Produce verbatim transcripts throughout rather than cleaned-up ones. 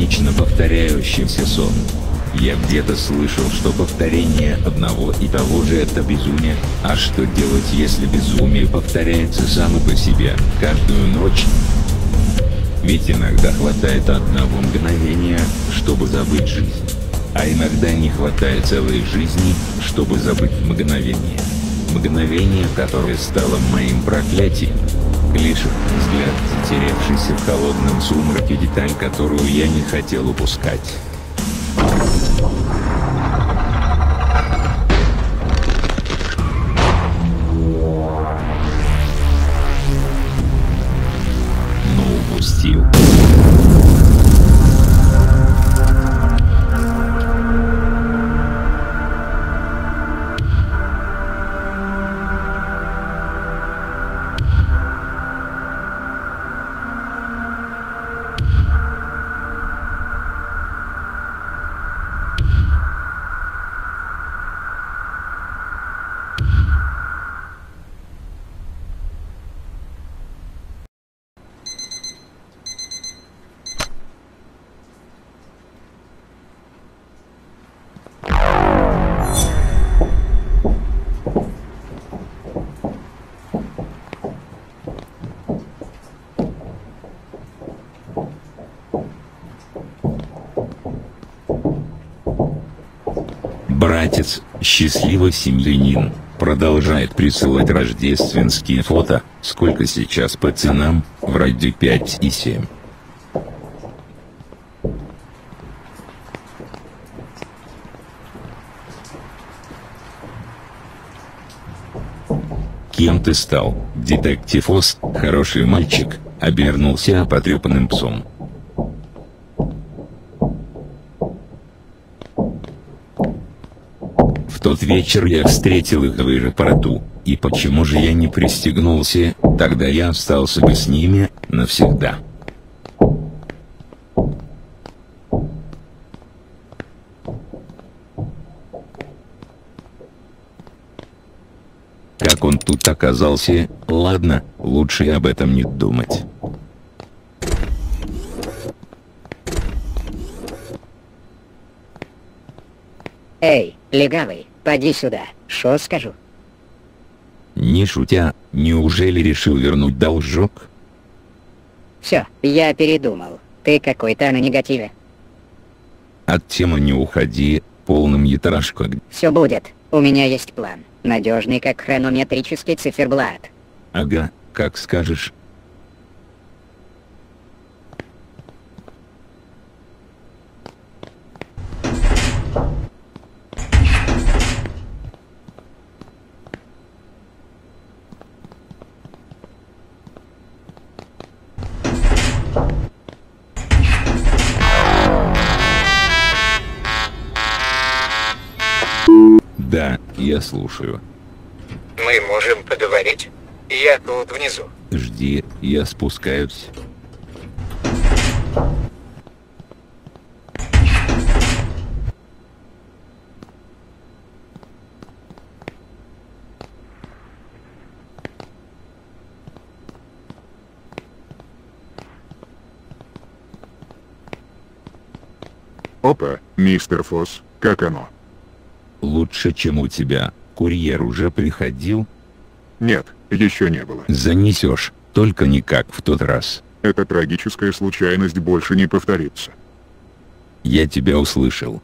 бесконечно повторяющийся сон. Я где-то слышал, что повторение одного и того же это безумие, а что делать, если безумие повторяется само по себе, каждую ночь? Ведь иногда хватает одного мгновения, чтобы забыть жизнь. А иногда не хватает целой жизни, чтобы забыть мгновение. Мгновение, которое стало моим проклятием. Лишь взгляд, затерявшийся в холодном сумраке, деталь, которую я не хотел упускать. Ну, упустил. Братец, счастливый семьянин, продолжает присылать рождественские фото. Сколько сейчас по ценам? Вроде пять и семь. Кем ты стал, детектив Ос? Хороший мальчик, обернулся потрепанным псом. В тот вечер я встретил их в аэропорту, и почему же я не пристегнулся, тогда я остался бы с ними навсегда. Как он тут оказался, ладно, лучше об этом не думать. Эй, легавый, поди сюда, шо скажу? Не шутя, неужели решил вернуть должок? Все, я передумал. Ты какой-то на негативе. От темы не уходи, полным ятрашка. Все будет, у меня есть план. Надежный, как хронометрический циферблат. Ага, как скажешь. Да, я слушаю. Мы можем поговорить? Я тут внизу. Жди, я спускаюсь. Опа, мистер Фосс, как оно? Лучше, чем у тебя. Курьер уже приходил? Нет, еще не было. Занесешь, только не как в тот раз. Эта трагическая случайность больше не повторится. Я тебя услышал.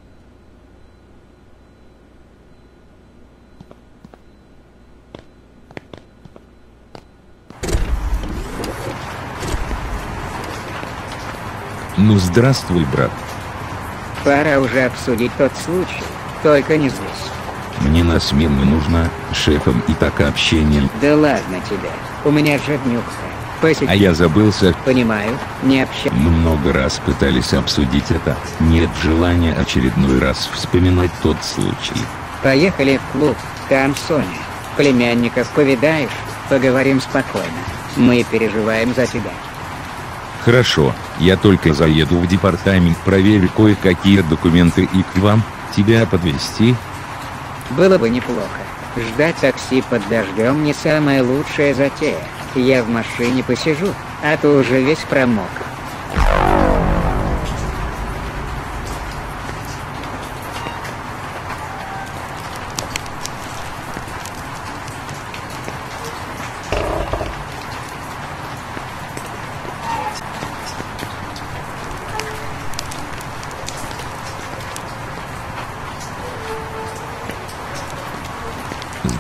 Ну здравствуй, брат. Пора уже обсудить тот случай, только не здесь. Мне на смену нужно, шефом и так общение. Да ладно тебе, у меня же днюха. Посиди. А я забылся. Понимаю, не общаюсь. Мы много раз пытались обсудить это. Нет желания очередной раз вспоминать тот случай. Поехали в клуб, там Соня. Племянников повидаешь, поговорим спокойно. Мы переживаем за тебя. Хорошо, я только заеду в департамент, проверю кое-какие документы и к вам, тебя подвезти. Было бы неплохо. Ждать такси под дождем не самая лучшая затея. Я в машине посижу, а то уже весь промок.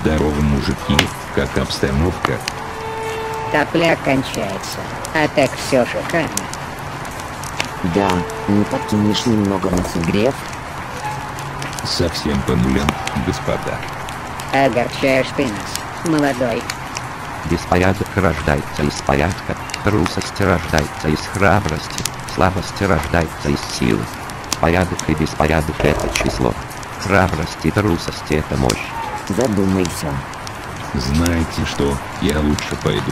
Здорово, мужики, как обстановка? Топляк кончается, а так все шикарно. Да, не подкинешь немного на согрев? Совсем по нулям, господа. Огорчаешь ты нас, молодой. Беспорядок рождается из порядка, трусость рождается из храбрости, слабость рождается из силы. Порядок и беспорядок — это число. Храбрость и трусость — это мощь. Задумайся. Знаете что, я лучше пойду.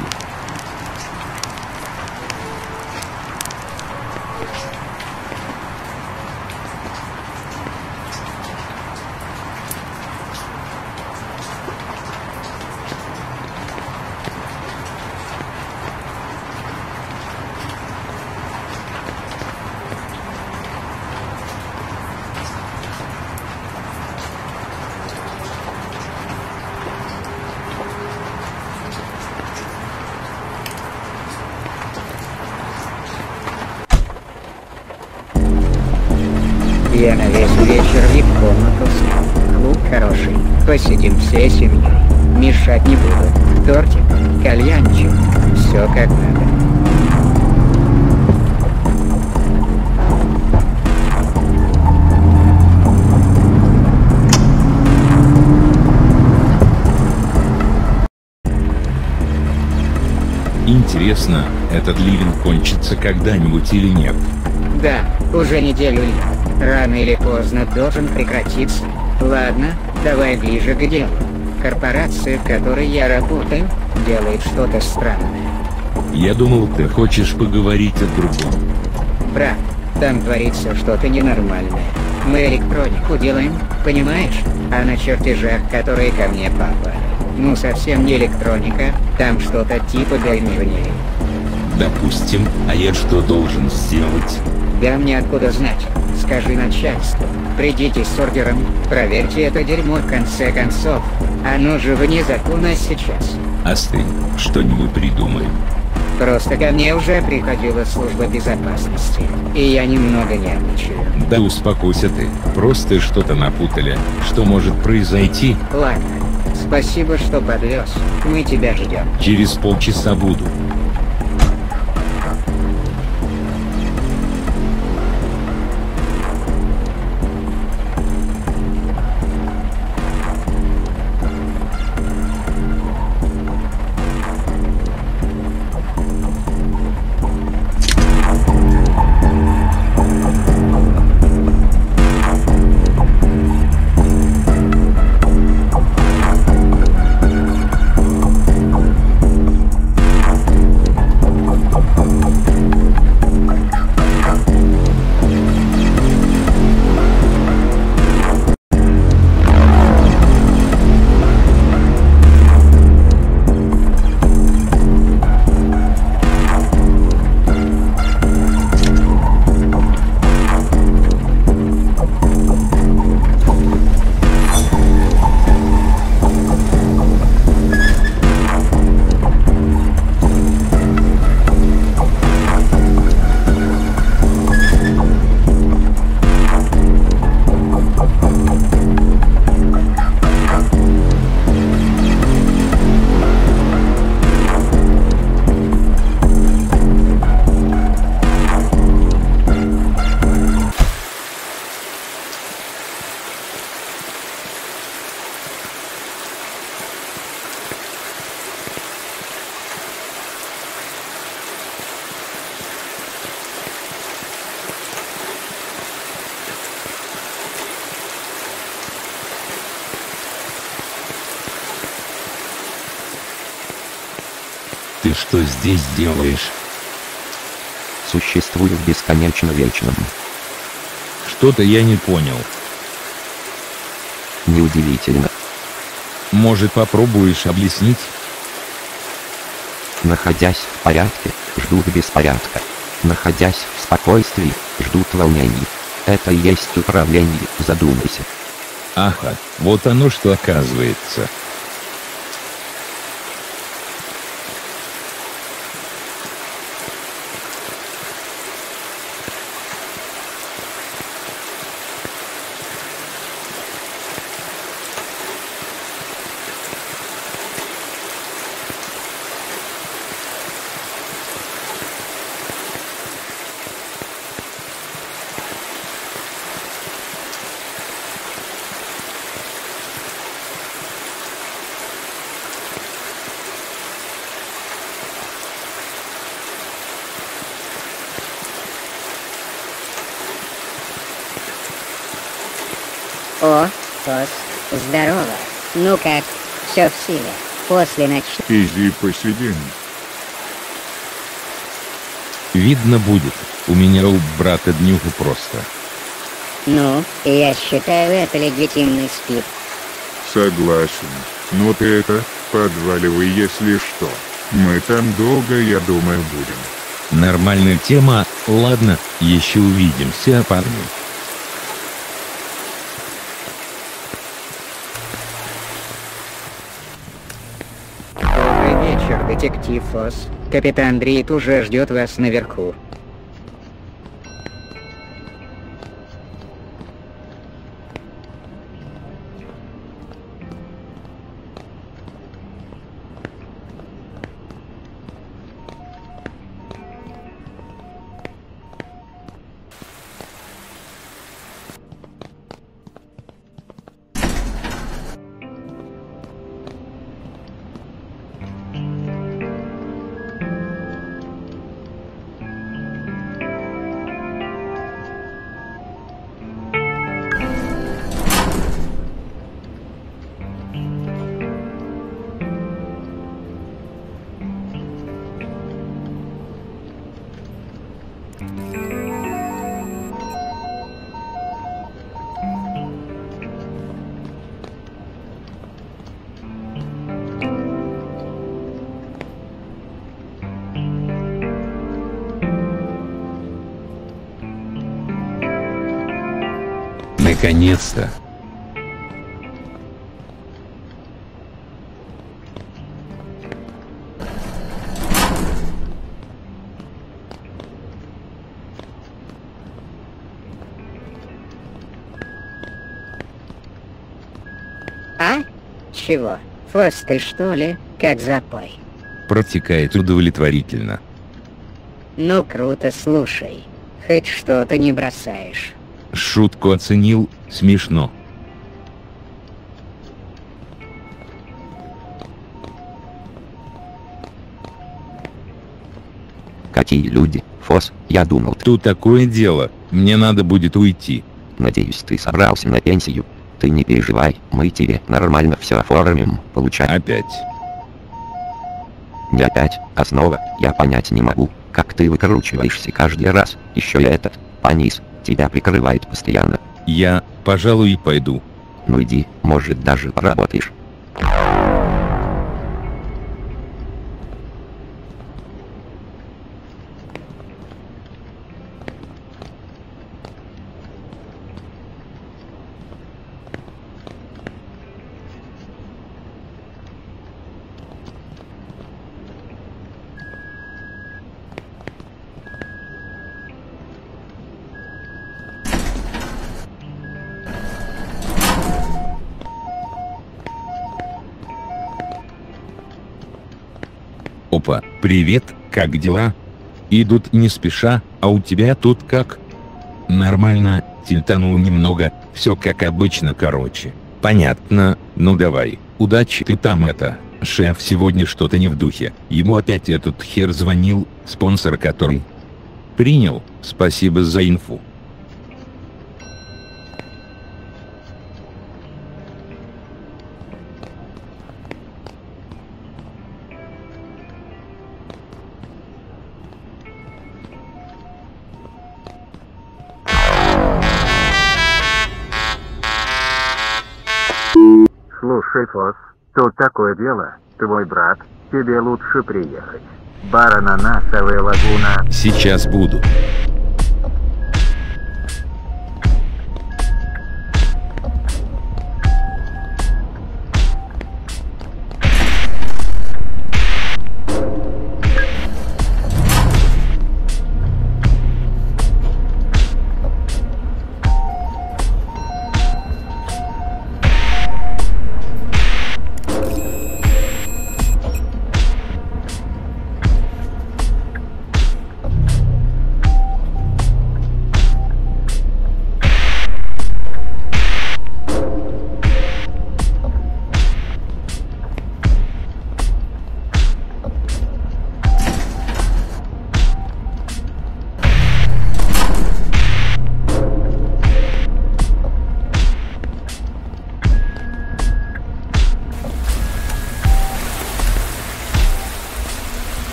Я на весь вечер вип комнату снял. Клуб хороший. Посидим всей семьей. Мешать не буду. Тортик, кальянчик. Все как надо. Интересно, этот ливень кончится когда-нибудь или нет? Да, уже неделю лет. Рано или поздно должен прекратиться. Ладно, давай ближе к делу. Корпорация, в которой я работаю, делает что-то странное. Я думал, ты хочешь поговорить о другом. Брат, там творится что-то ненормальное. Мы электронику делаем, понимаешь? А на чертежах, которые ко мне попали, ну совсем не электроника, там что-то типа инженерии. Допустим, а я что должен сделать? Да мне откуда знать? Скажи начальству. Придите с ордером, проверьте это дерьмо в конце концов. Оно же вне закона сейчас. Остынь, что-нибудь придумай. Просто ко мне уже приходила служба безопасности, и я немного нервничаю. Да успокойся ты, просто что-то напутали. Что может произойти? Ладно, спасибо, что подвез. Мы тебя ждем. Через полчаса буду. Ты что здесь делаешь? Существую в бесконечно вечном. Что-то я не понял. Неудивительно. Может, попробуешь объяснить? Находясь в порядке, ждут беспорядка. Находясь в спокойствии, ждут волнений. Это и есть управление, задумайся. Ага, вот оно что оказывается. О, Фос, здорово. Ну как, все в силе. После ночи... Изи посидим. Видно будет. У меня у брата днюха просто. Ну, я считаю, это легитимный спид. Согласен. Ну ты это, подваливай, если что. Мы там долго, я думаю, будем. Нормальная тема. Ладно, еще увидимся, парни. Добрый вечер, детектив Фос. Капитан Дрит уже ждет вас наверху. Наконец-то. А? Чего? Фос, ты что ли? Как запой? Протекает удовлетворительно. Ну круто, слушай. Хоть что-то не бросаешь. Шутку оценил, смешно. Какие люди, Фос, я думал, ты... Тут такое дело, мне надо будет уйти. Надеюсь, ты собрался на пенсию. Ты не переживай, мы тебе нормально все оформим, получай. Опять. Не опять, а снова, я понять не могу, как ты выкручиваешься каждый раз, еще и этот, Панис, тебя прикрывает постоянно. Я, пожалуй, пойду. Ну иди, может даже поработаешь. Опа, привет, как дела? Идут не спеша, а у тебя тут как? Нормально, тильтанул немного, все как обычно, короче. Понятно, ну давай, удачи ты там это. Шеф сегодня что-то не в духе, ему опять этот хер звонил, спонсор который. Принял, спасибо за инфу. Слушай, Фос, тут такое дело. Твой брат, тебе лучше приехать. Бар Ананасовая лагуна. Сейчас буду.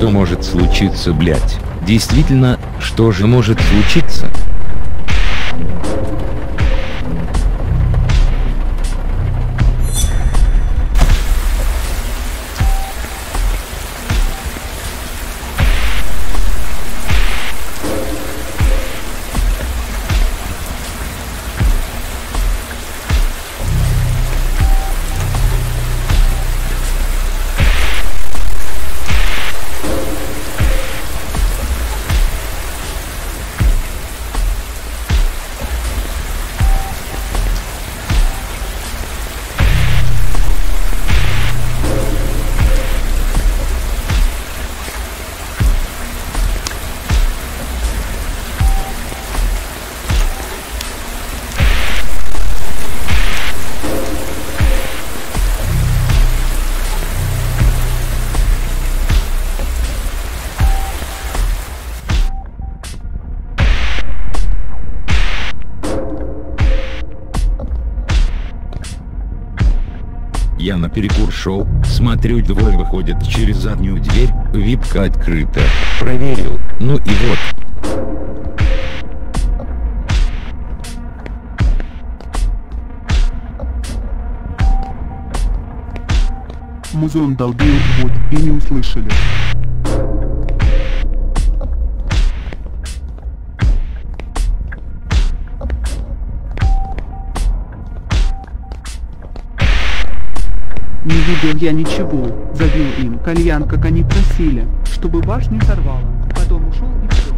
что может случиться, блять? Действительно, что же может случиться? Я наперекур шел, смотрю, двое выходят через заднюю дверь, випка открыта. Проверил, ну и вот. Музон долбил, вот, и не услышали. Не видел я ничего, забил им кальян, как они просили, чтобы башню сорвало, потом ушел и все.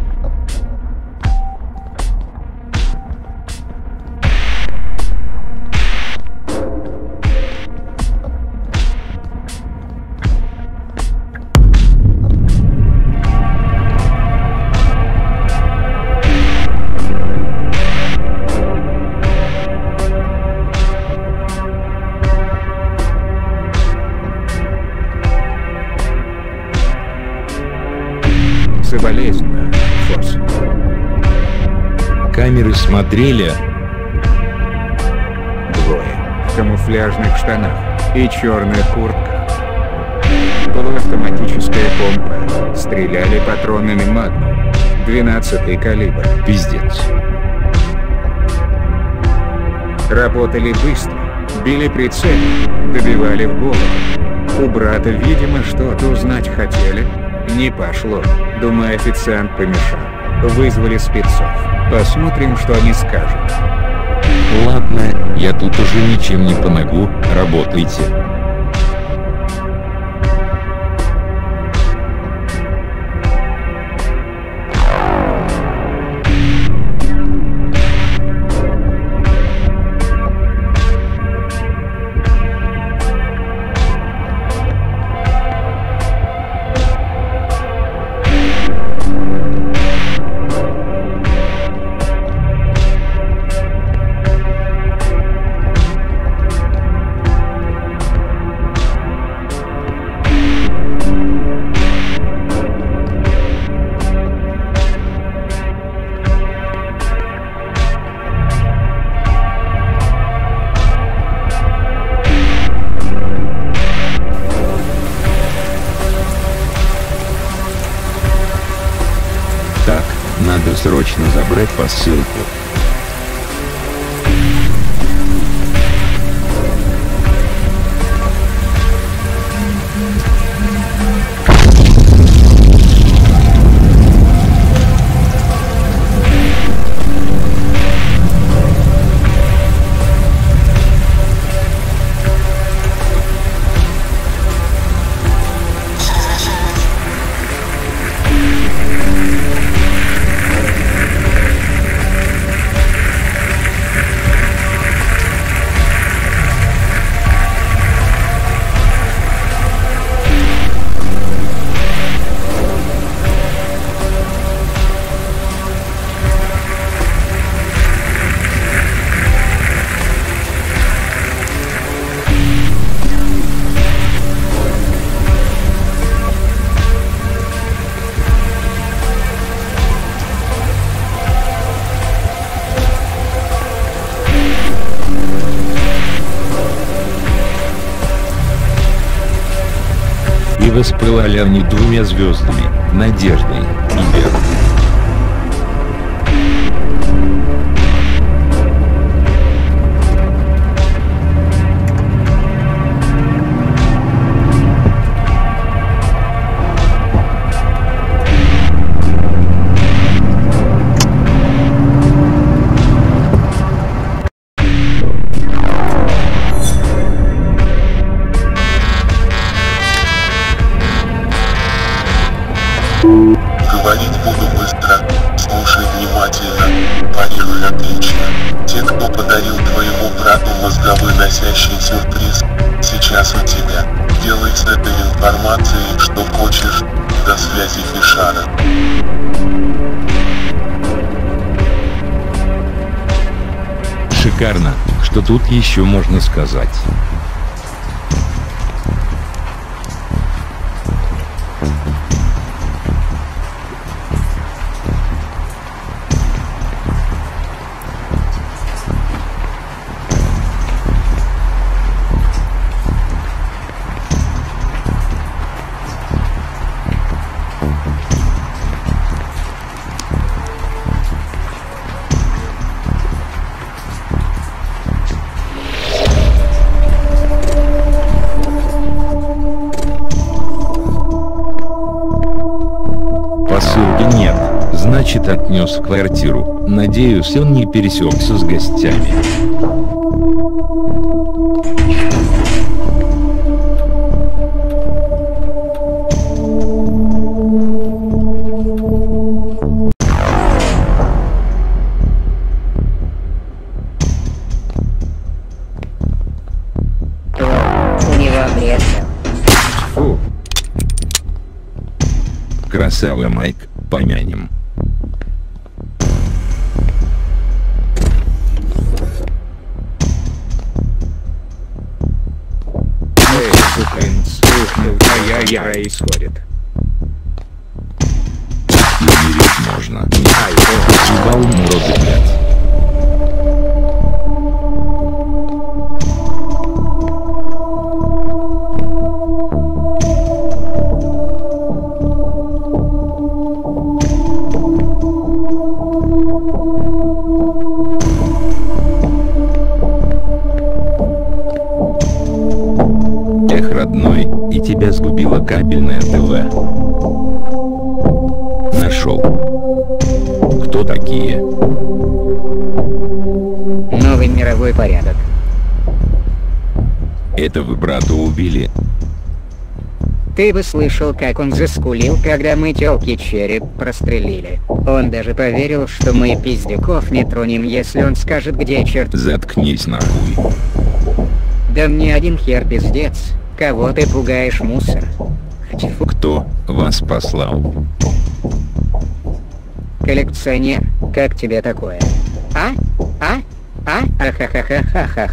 Соболезную, Фос. Камеры смотрели. Двое. В камуфляжных штанах и черных куртках. Полуавтоматическая помпа. Стреляли патронами Магнум. двенадцатый калибр. Пиздец. Работали быстро. Били прицельно. Добивали в голову. У брата, видимо, что-то узнать хотели. Не пошло. Думаю, официант помешал. Вызвали спецов. Посмотрим, что они скажут. Ладно, я тут уже ничем не помогу, работайте. Так, надо срочно забрать посылку. воспылали они двумя звездами, надеждой и верой. Говорить буду быстро, слушай внимательно, парируй отлично. Те, кто подарил твоему брату мозговой носящий сюрприз, сейчас у тебя. Делай с этой информацией что хочешь. До связи, Фишара. Шикарно, что тут еще можно сказать. Посылки нет, значит отнес в квартиру. Надеюсь, он не пересекся с гостями. У него обрезал. Фу. Красава, Майк, помянем. Эй, сукин, слушай, ай-яй-яй происходит. Умереть можно. Ай, съебал уроды, блядь. Эх, родной, и тебя сгубило кабельное ТВ. Нашел. Кто такие? Новый мировой порядок. Это вы брата убили? Ты бы слышал, как он заскулил, когда мы тёлке череп прострелили. Он даже поверил, что мы пиздюков не тронем, если он скажет, где черт. Заткнись нахуй. Да мне один хер пиздец. Кого ты пугаешь, мусор? Тьфу. Кто вас послал? Коллекционер, как тебе такое? А? А? А? Ахахахахахаха.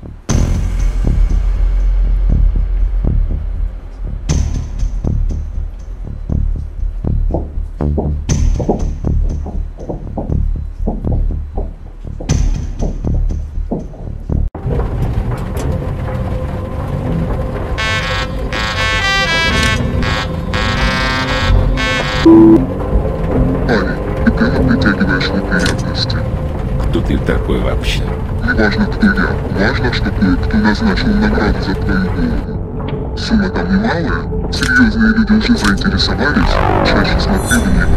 Парень, ты прямо притягиваешь неприятности. Кто ты такой вообще? Не важно, кто я. Важно, что кое-кто назначил награду за твою голову. Сумма там немалая. Серьезные люди уже заинтересовались. Чаще смотри в небо.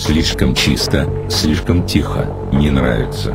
Слишком чисто, слишком тихо, не нравится.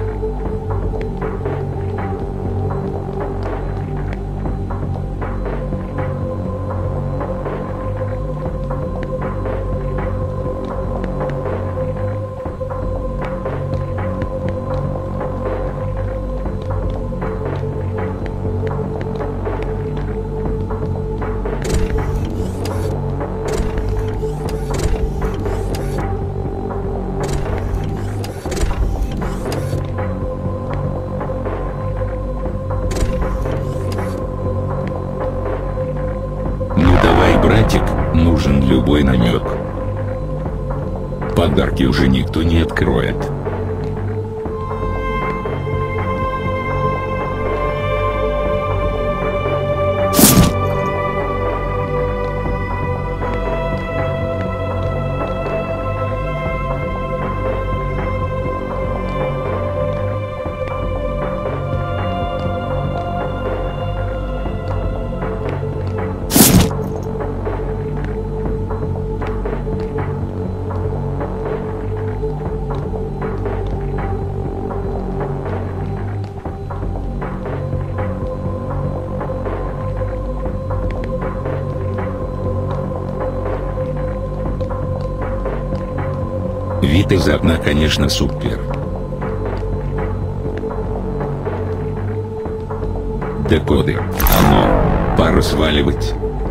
Братик, нужен любой намек. Подарки уже никто не откроет. Вид из окна, конечно, супер. Декоды. Оно. Пора сваливать.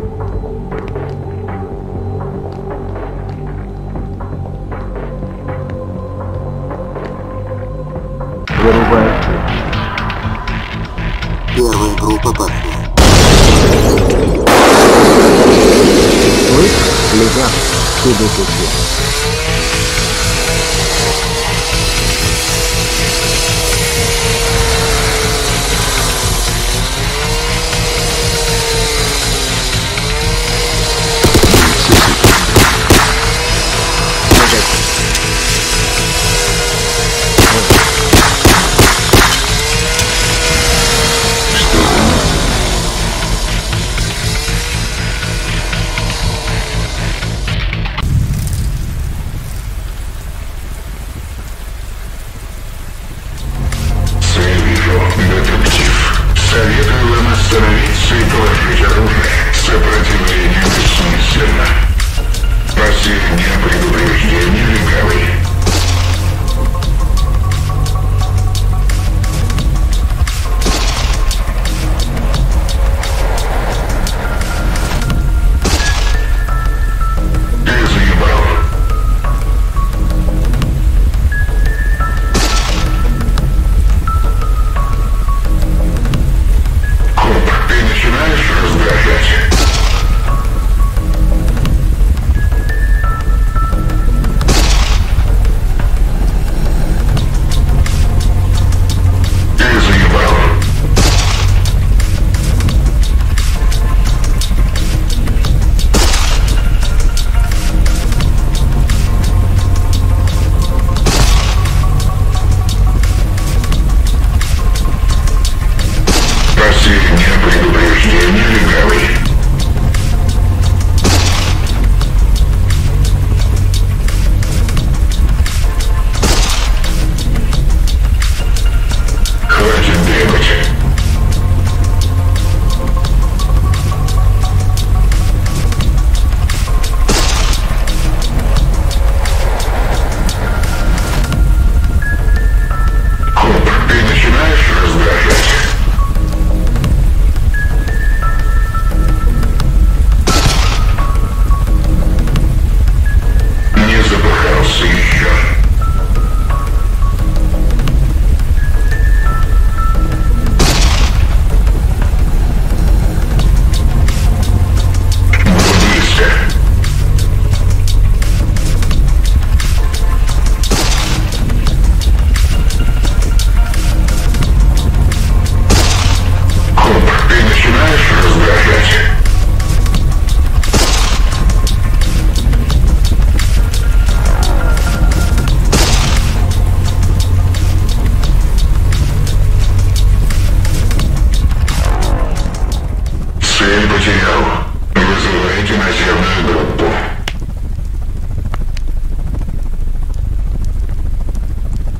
Вырубай. Первая группа пошла. Слышь, легав, ты выпустил. Советую вам остановиться и положить оружие. Сопротивление бессмысленно. Последнее предупреждение легавый.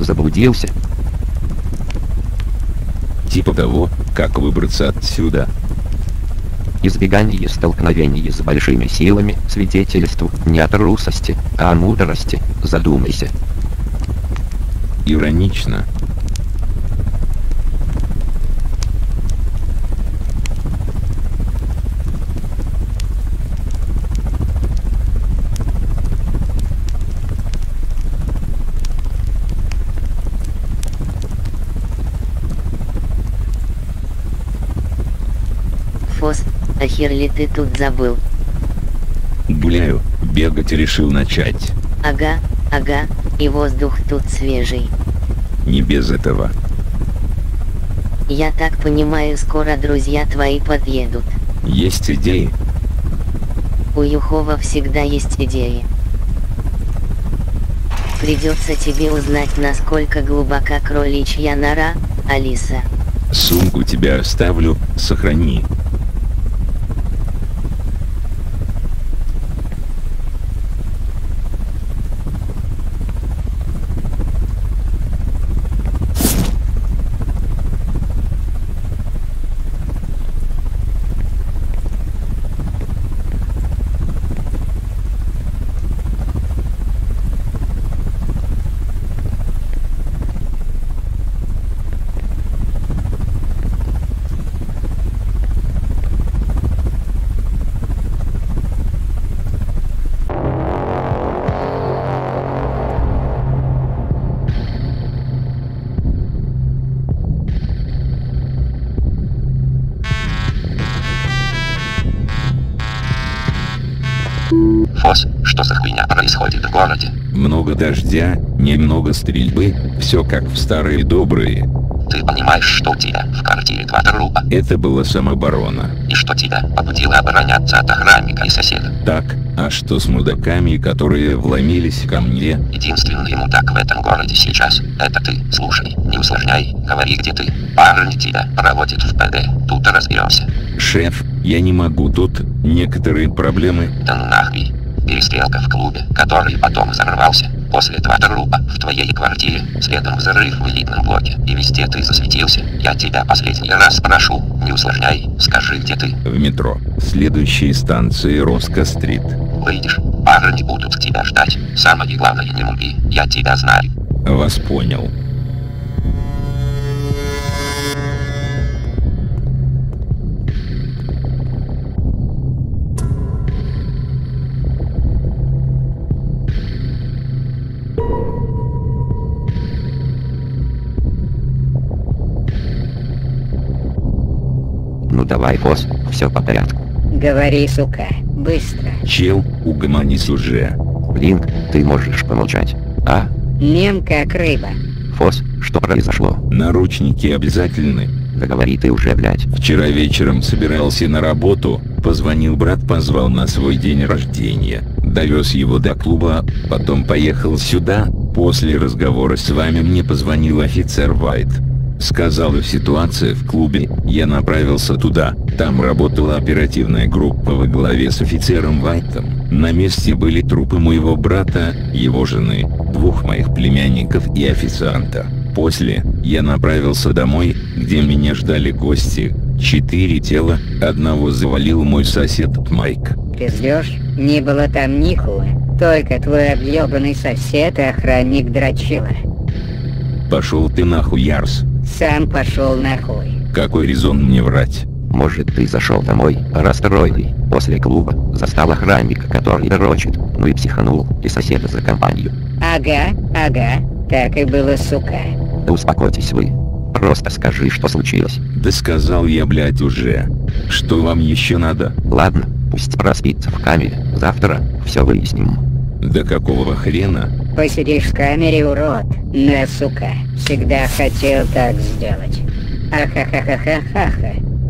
Заблудился? Типа того, как выбраться отсюда. Избегание столкновений с большими силами свидетельствует не о трусости, а о мудрости. Задумайся. Иронично. Фос, а хер ли ты тут забыл? Гуляю, бегать решил начать. Ага, ага, и воздух тут свежий. Не без этого. Я так понимаю, скоро друзья твои подъедут. Есть идеи? У Юхова всегда есть идеи. Придется тебе узнать, насколько глубока кроличья нора, Алиса. Сумку тебя оставлю, сохрани. Фос, что за хуйня происходит в городе? Много дождя, немного стрельбы, все как в старые добрые. Ты понимаешь, что у тебя в квартире два трупа? Это была самооборона. И что тебя побудило обороняться от охранника и соседа? Так, а что с мудаками, которые вломились ко мне? Единственный мудак в этом городе сейчас — это ты. Слушай, не усложняй, говори, где ты. Парни тебя проводят в ПД, тут разберемся. Шеф, я не могу, тут некоторые проблемы. Да ну нахуй. Перестрелка в клубе, который потом взорвался. После два трупа в твоей квартире, следом взрыв в элитном блоке, и везде ты засветился. Я тебя последний раз прошу, не усложняй, скажи, где ты. В метро. Следующей станции Роско-стрит. Выйдешь, парни будут тебя ждать. Самое главное, не муги, я тебя знаю. Вас понял. Ну давай, Фос, все по порядку. Говори, сука, быстро. Чел, угомонись уже. Блинк, ты можешь помолчать, а? Нем как рыба. Фос, что произошло? Наручники обязательны. Да говори ты уже, блядь. Вчера вечером собирался на работу, позвонил брат, позвал на свой день рождения. Довез его до клуба, потом поехал сюда. После разговора с вами мне позвонил офицер Вайт. Сказала ситуация в клубе, я направился туда. Там работала оперативная группа во главе с офицером Вайтом. На месте были трупы моего брата, его жены, двух моих племянников и официанта. После я направился домой, где меня ждали гости. Четыре тела, одного завалил мой сосед Майк. Пиздёшь? Не было там нихуя. Только твой объёбанный сосед и охранник дрочила. Пошел ты нахуй, Ярс. Сам пошел нахуй. Какой резон мне врать? Может, ты зашел домой, расстроенный, после клуба, застал охранника, который дрочит, ну и психанул, и соседа за компанию. Ага, ага, так и было, сука. Да успокойтесь вы. Просто скажи, что случилось. Да сказал я, блядь, уже. Что вам еще надо? Ладно, пусть проспится в камере, завтра все выясним. Да какого хрена? Посидишь в камере, урод. На, сука, всегда хотел так сделать. Ахахахахаха.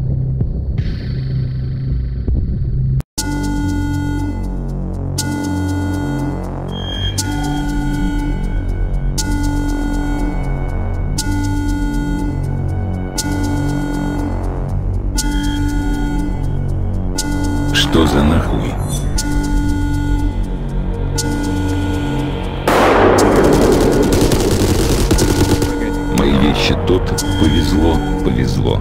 Что за нахуй? товарища тут повезло, повезло.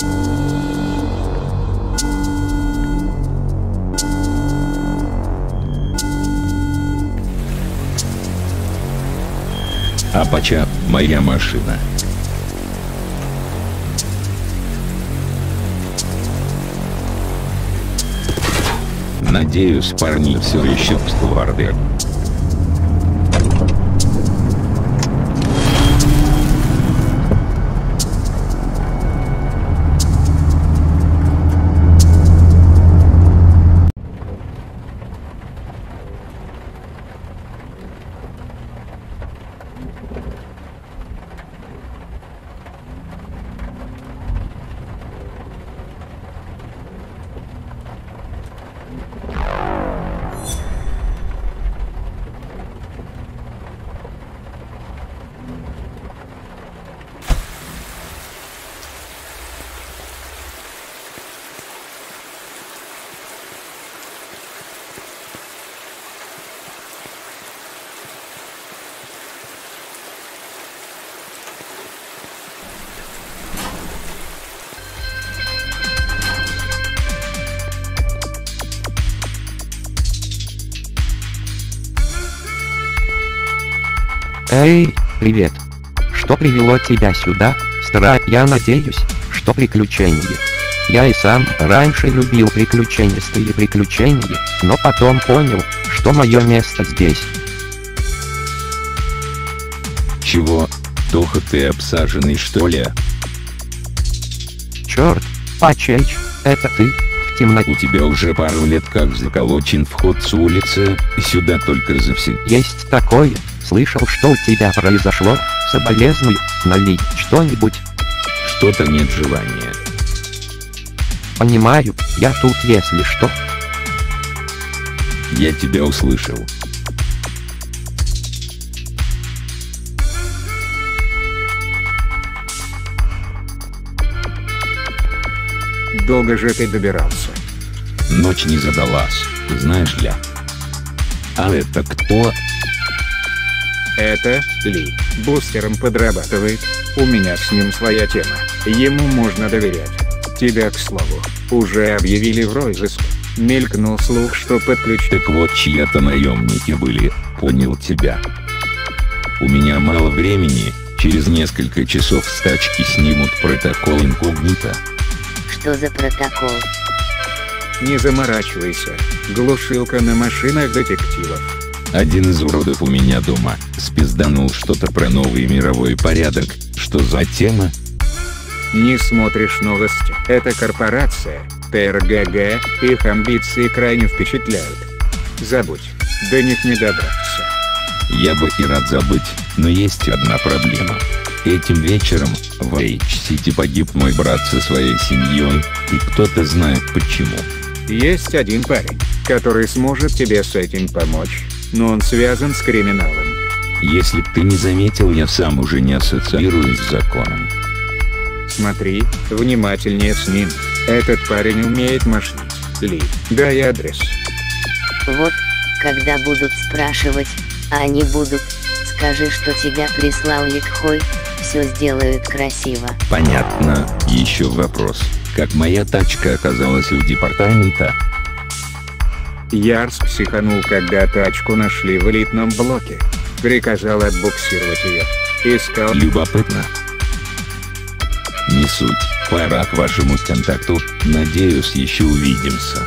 Апача, моя машина. Надеюсь, парни все еще в стюарде. Эй, привет. Что привело тебя сюда, Стра? Я надеюсь, что приключения. Я и сам раньше любил приключенческие приключения, но потом понял, что мое место здесь. Чего? Тоха, ты обсаженный, что ли? Черт, Пачеч, это ты? В темноте. У тебя уже пару лет как заколочен вход с улицы, сюда только завсегда. Есть такое. Слышал, что у тебя произошло. Соболезную. Налить что-нибудь. Что-то нет желания. Понимаю, я тут, если что. Я тебя услышал. Долго же ты добирался? Ночь не задалась, знаешь ли. А это кто? Это Ли. Бустером подрабатывает. У меня с ним своя тема. Ему можно доверять. Тебя, к слову, уже объявили в розыск. Мелькнул слух, что подключ... Так вот, чьи-то наемники были. Понял тебя. У меня мало времени. Через несколько часов с тачки снимут протокол инкогнито. Что за протокол? Не заморачивайся. Глушилка на машинах детективов. Один из уродов у меня дома спизданул что-то про новый мировой порядок. Что за тема? Не смотришь новости. Это корпорация, ТРГГ, их амбиции крайне впечатляют. Забудь, до них не добраться. Я бы и рад забыть, но есть одна проблема. Этим вечером в Эйч-Сити погиб мой брат со своей семьей, и кто-то знает почему. Есть один парень, который сможет тебе с этим помочь, но он связан с криминалом. Если б ты не заметил, я сам уже не ассоциируюсь с законом. Смотри внимательнее с ним. Этот парень умеет мошеннить. Ли, дай адрес. Вот, когда будут спрашивать, а они будут, скажи, что тебя прислал Ликхой, все сделают красиво. Понятно. Еще вопрос. Как моя тачка оказалась у департамента? Ярс психанул, когда тачку нашли в элитном блоке. Приказал отбуксировать ее. Искал... Любопытно. Не суть. Пора к вашему контакту. Надеюсь, еще увидимся.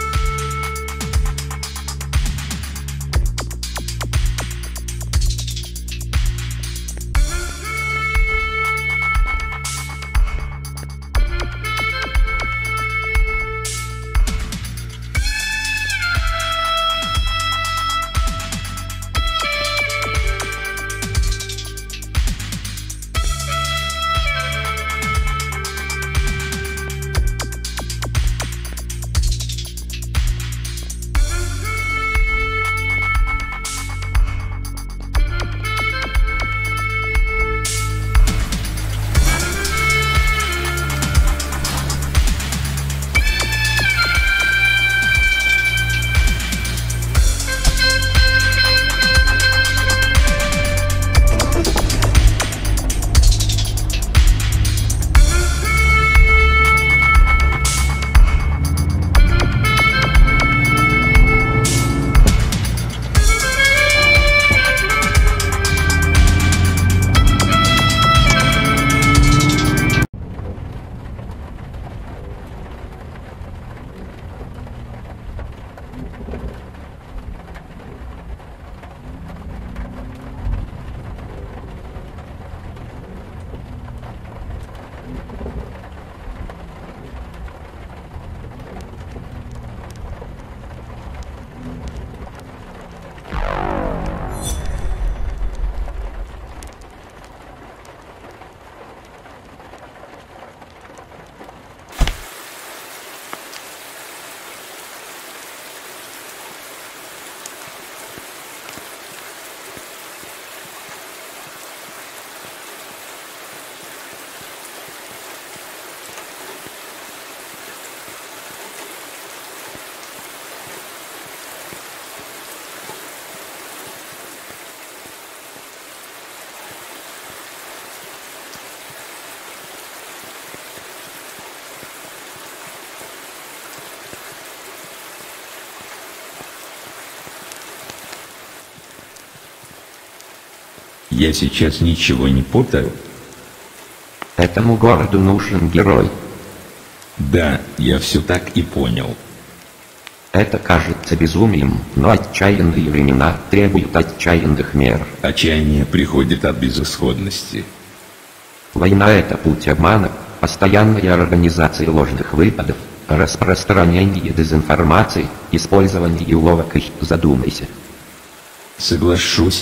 Я сейчас ничего не путаю. Этому городу нужен герой. Да, я все так и понял. Это кажется безумием, но отчаянные времена требуют отчаянных мер. Отчаяние приходит от безысходности. Война — это путь обмана, постоянная организация ложных выпадов, распространение дезинформации, использование уловок и задумайся. Соглашусь.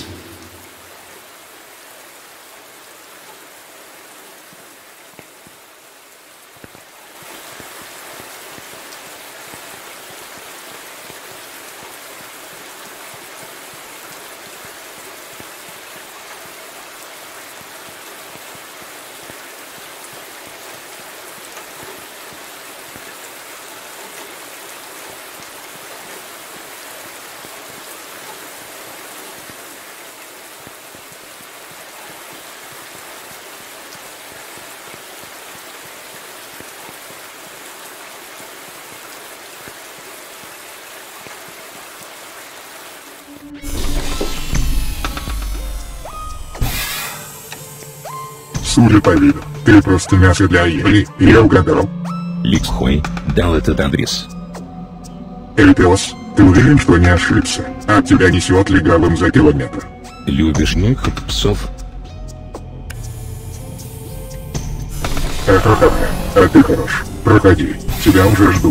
Судя по виду, ты просто мясо для Ивли, я угадал. Ликсхой дал этот адрес. Эй, пес, ты уверен, что не ошибся? От тебя несет легавым за километр. Любишь нюхать псов? Это так, а ты хорош. Проходи, тебя уже ждут.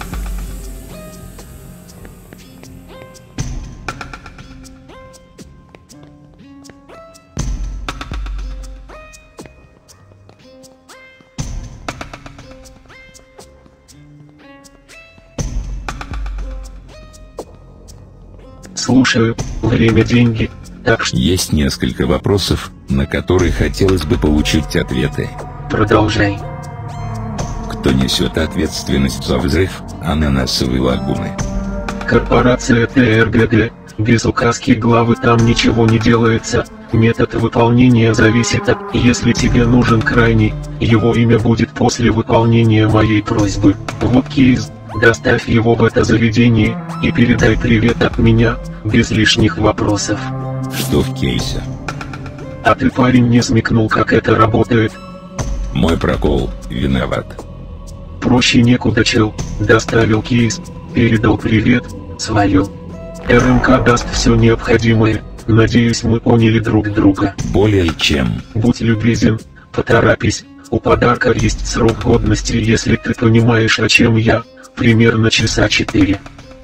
Слушаю, время деньги, так что... Есть несколько вопросов, на которые хотелось бы получить ответы. Продолжай. Кто несет ответственность за взрыв ананасовой лагуны? Корпорация ТРГГ. Без указки главы там ничего не делается. Метод выполнения зависит от... Если тебе нужен крайний, его имя будет после выполнения моей просьбы. Вот кейс. Доставь его в это заведение и передай привет от меня, без лишних вопросов. Что в кейсе? А ты, парень, не смекнул, как это работает? Мой прокол, виноват. Проще некуда, чел. Доставил кейс, передал привет, свалил. РМК даст все необходимое. Надеюсь, мы поняли друг друга. Более чем. Будь любезен, поторопись. У подарка есть срок годности, если ты понимаешь, о чем я. Примерно часа четыре.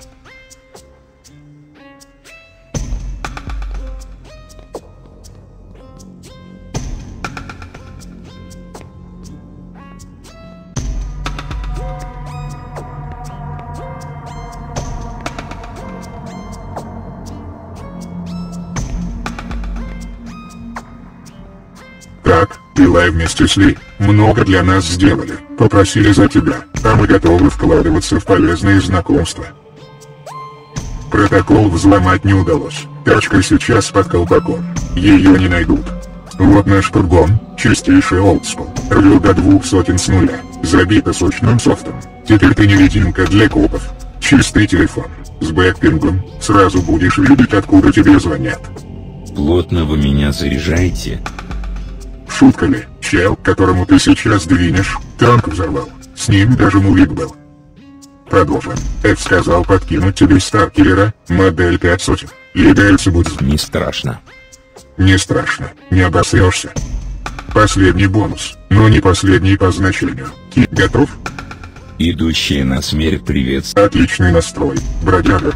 Так, Илай вместе с Ли много для нас сделали, попросили за тебя, а мы готовы вкладываться в полезные знакомства. Протокол взломать не удалось, тачка сейчас под колпаком, ее не найдут. Вот наш фургон, чистейший олдскул, рвет до двух сотен с нуля, забито сочным софтом. Теперь ты невидимка для копов. Чистый телефон, с бэкпингом, сразу будешь видеть, откуда тебе звонят. Плотно вы меня заряжаете. Шутка ли, чел, которому ты сейчас двинешь, танк взорвал, с ним даже мувик был. Продолжим. Эф сказал подкинуть тебе Старкиллера, модель пять сотен. И дальше будет... Не страшно. Не страшно, не обосрешься. Последний бонус, но не последний по значению. Кит готов? Идущие на смерть привет. Отличный настрой, бродяга.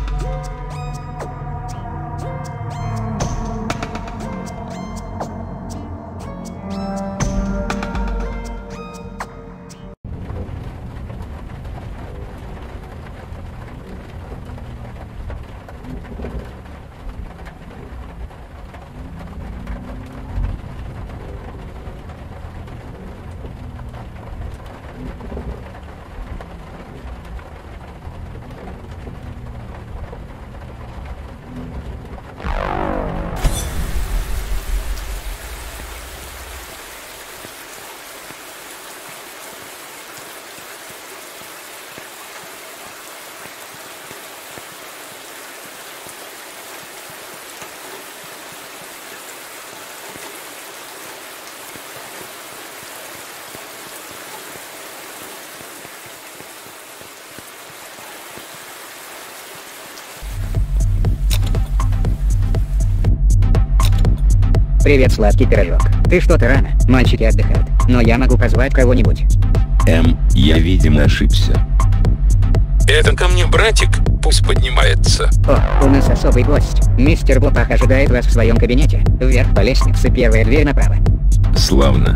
Привет, сладкий пирожок. Ты что-то рано, мальчики отдыхают, но я могу позвать кого-нибудь. Эм, я, видимо, ошибся. Это ко мне братик, пусть поднимается. О, у нас особый гость. Мистер Бопах ожидает вас в своем кабинете. Вверх по лестнице, первая дверь направо. Славно.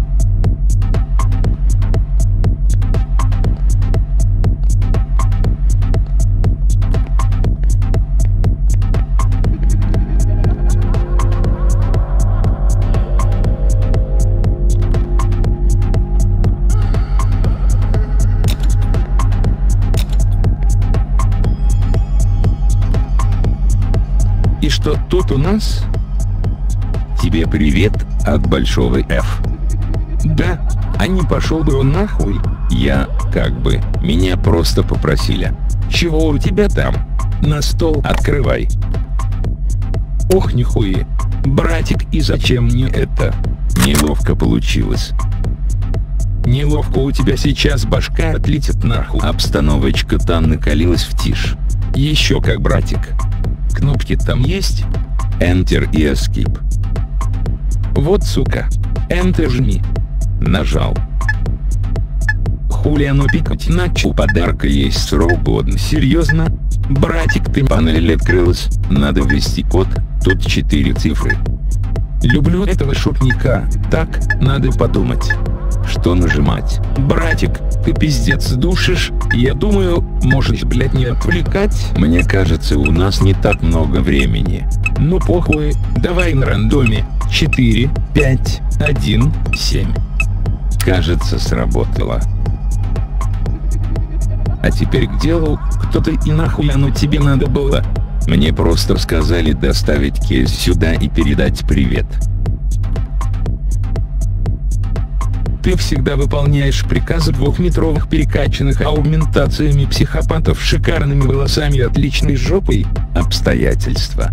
И что тут у нас? Тебе привет от большого F. Да, а не пошел бы он нахуй. Я, как бы, меня просто попросили. Чего у тебя там? На стол открывай. Ох, нихуя. Братик, и зачем мне это? Неловко получилось. Неловко, у тебя сейчас башка отлетит нахуй. Обстановочка там накалилась в тишь. Еще как, братик. Кнопки там есть? Enter и Escape. Вот, сука. Enter жми. Нажал. Хули оно пикать начал? Подарка есть срок годный. Серьезно? Братик, ты панель открылась. Надо ввести код. Тут четыре цифры. Люблю этого шутника. Так, надо подумать. Что нажимать? Братик, ты пиздец душишь. Я думаю, можешь, блядь, не отвлекать. Мне кажется, у нас не так много времени. Ну похуй, давай на рандоме. четыре, пять, один, семь. Кажется, сработало. А теперь к делу. Кто ты и нахуй оно тебе надо было? Мне просто сказали доставить кейс сюда и передать привет. Ты всегда выполняешь приказы двухметровых перекачанных аугментациями психопатов с шикарными волосами и отличной жопой. Обстоятельства.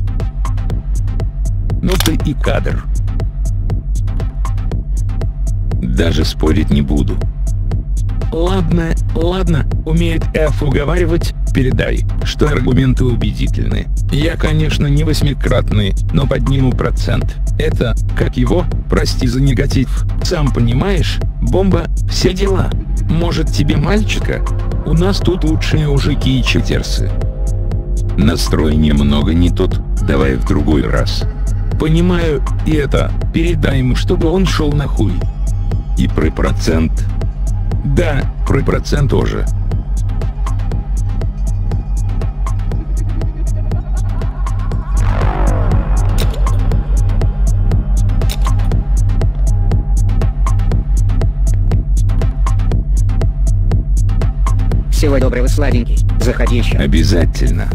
Ну ты и кадр. Даже спорить не буду. Ладно, ладно, умеет F уговаривать, передай, что аргументы убедительны. Я, конечно, не восьмикратный, но подниму процент. Это, как его, прости за негатив, сам понимаешь, бомба, все дела. Может тебе мальчика? У нас тут лучшие мужики и читерсы. Настрой немного не тот, давай в другой раз. Понимаю, и это, передай ему, чтобы он шел нахуй. И про процент. Да, про процент тоже. Всего доброго, сладенький. Заходи еще. Обязательно.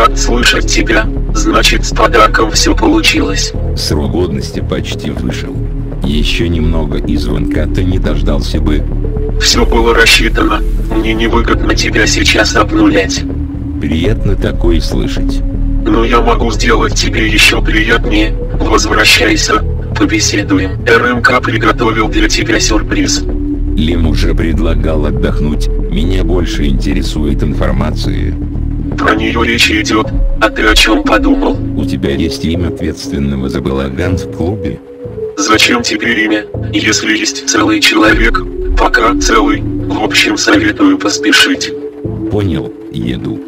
рад слышать тебя. Значит, с подарком все получилось. Срок годности почти вышел. Еще немного и звонка ты не дождался бы. Все было рассчитано. Мне невыгодно тебя сейчас обнулять. Приятно такое слышать. Но я могу сделать тебе еще приятнее. Возвращайся, побеседуем. РМК приготовил для тебя сюрприз. Лим уже предлагал отдохнуть. Меня больше интересует информация. Про нее речь идет. А ты о чем подумал? У тебя есть имя ответственного за балаган в клубе? Зачем тебе имя, если есть целый человек? Пока целый. В общем, советую поспешить. Понял, еду.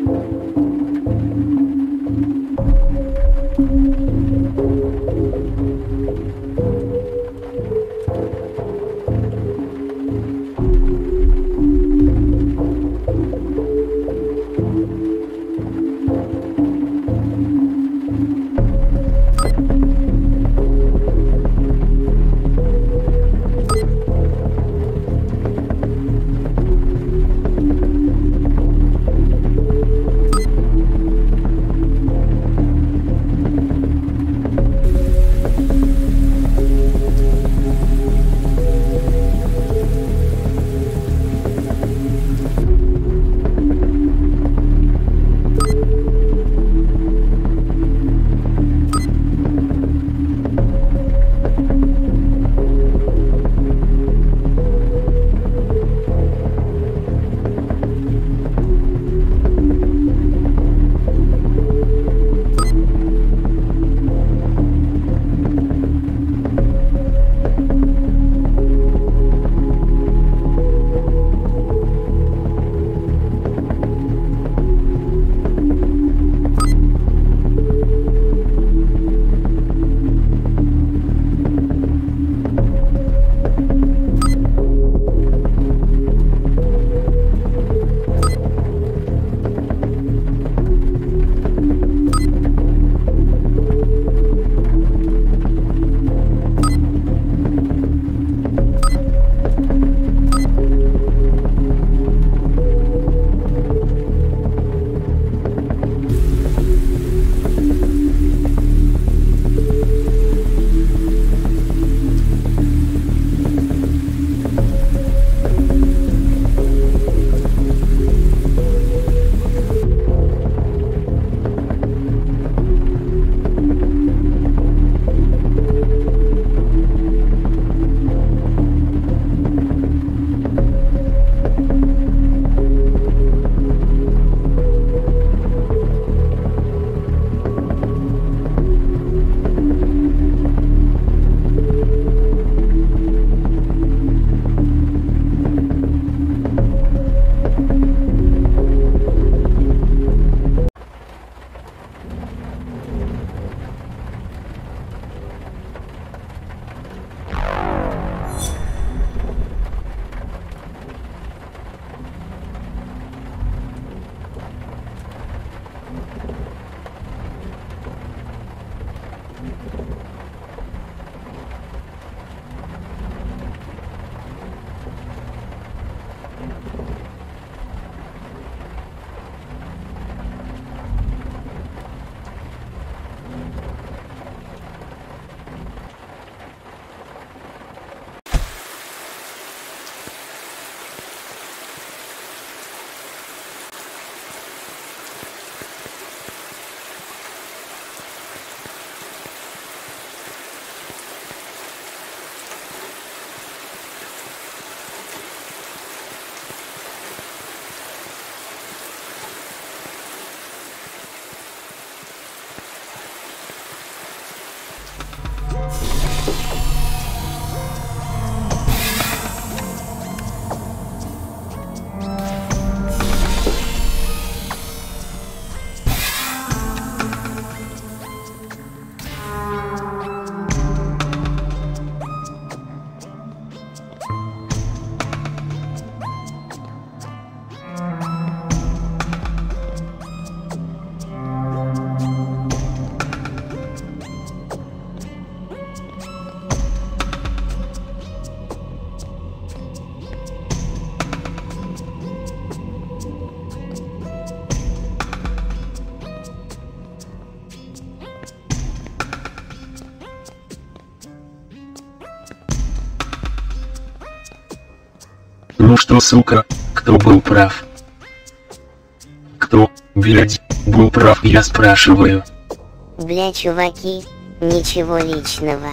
Ну что, сука, кто был прав? Кто, блядь, был прав, я спрашиваю. Бля, чуваки, ничего личного.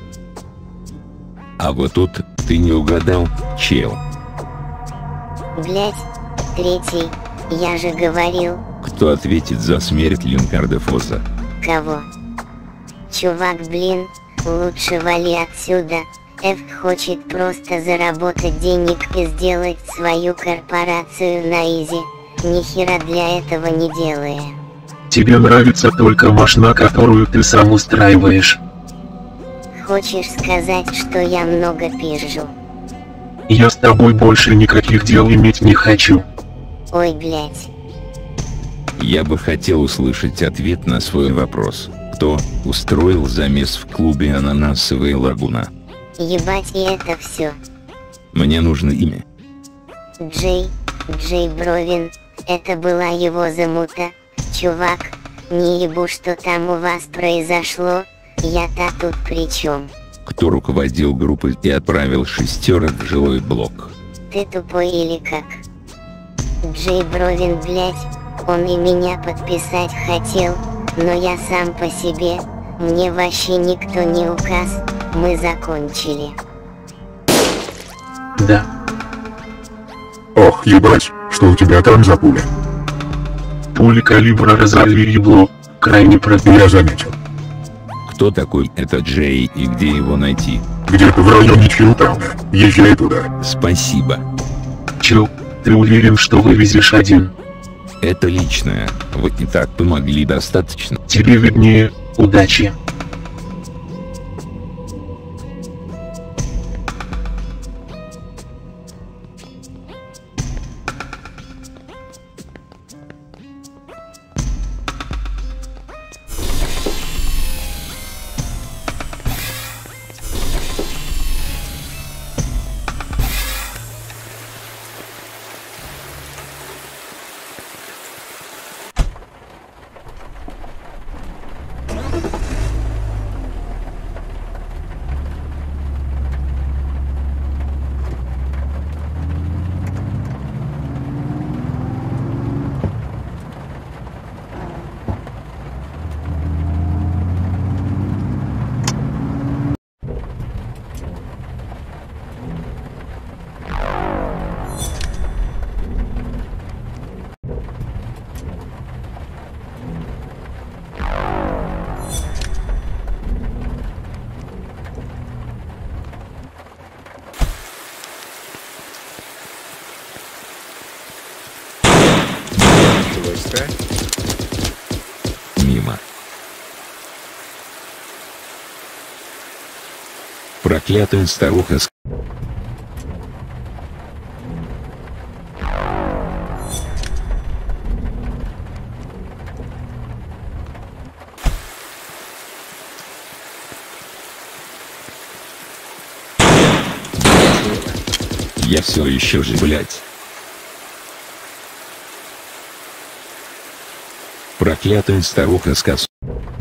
А вот тут ты не угадал, чел. Блять, третий, я же говорил. Кто ответит за смерть Линкарда Фосса? Кого? Чувак, блин, лучше вали отсюда. Эф хочет просто заработать денег и сделать свою корпорацию на изи, нихера для этого не делая. Тебе нравится только машина, которую ты сам устраиваешь. Хочешь сказать, что я много пизжу? Я с тобой больше никаких дел иметь не хочу. Ой, блять. Я бы хотел услышать ответ на свой вопрос. Кто устроил замес в клубе «Ананасовая лагуна»? Ебать, и это все. Мне нужно имя. Джей, Джей Бровин, это была его замута. Чувак, не ебу, что там у вас произошло, я-то тут при чем? Кто руководил группой и отправил шестерок в жилой блок? Ты тупой или как? Джей Бровин, блять, он и меня подписать хотел, но я сам по себе, мне вообще никто не указ, мы закончили. Да. Ох, ебать, что у тебя там за пуля? Пули калибра разорви ебло, крайне против. Я заметил. Кто такой этот Джей и где его найти? Где-то в районе Чилтауна. Езжай туда. Спасибо. Чил, ты уверен, что вывезешь один? Это личное. Вы и так помогли достаточно. Тебе виднее. Удачи. Мимо. Проклятая старуха с... Я все еще же, блять. Проклятая старуха с косой.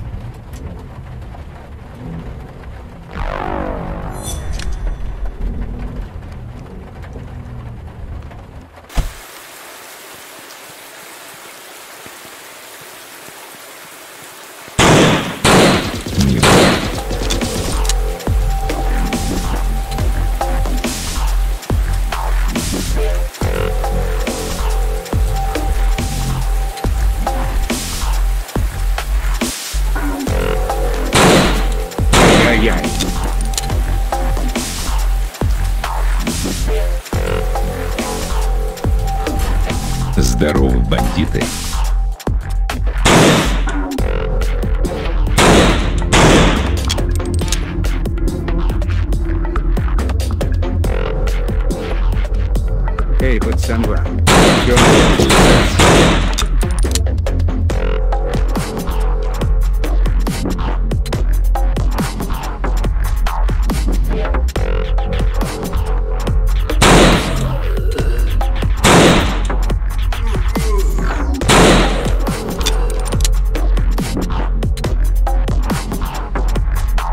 Здорово, бандиты. Эй, пацанва. Чё?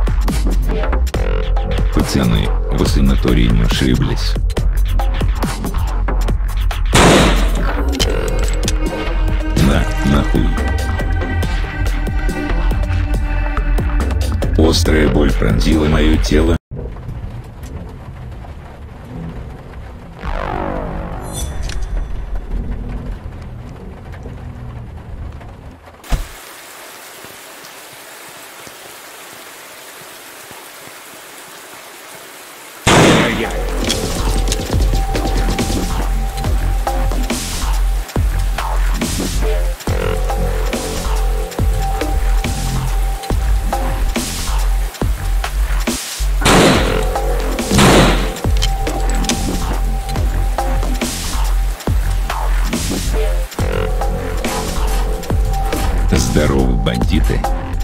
Пацаны, вы санаторием ошиблись. Острая боль пронзила мое тело. Здорово, бандиты.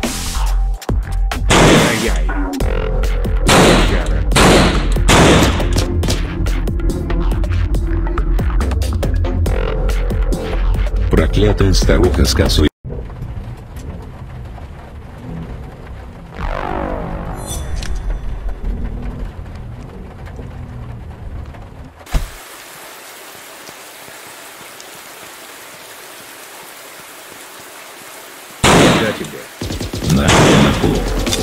Проклятая старуха с косой. На, на пол.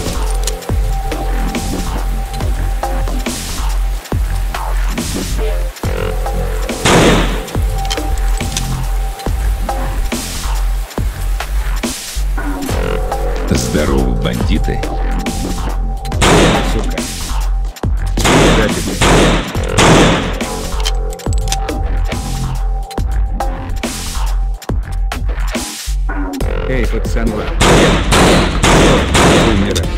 Здорово, бандиты. Сука. Куда тебе? Эй, пацанва. Умирай.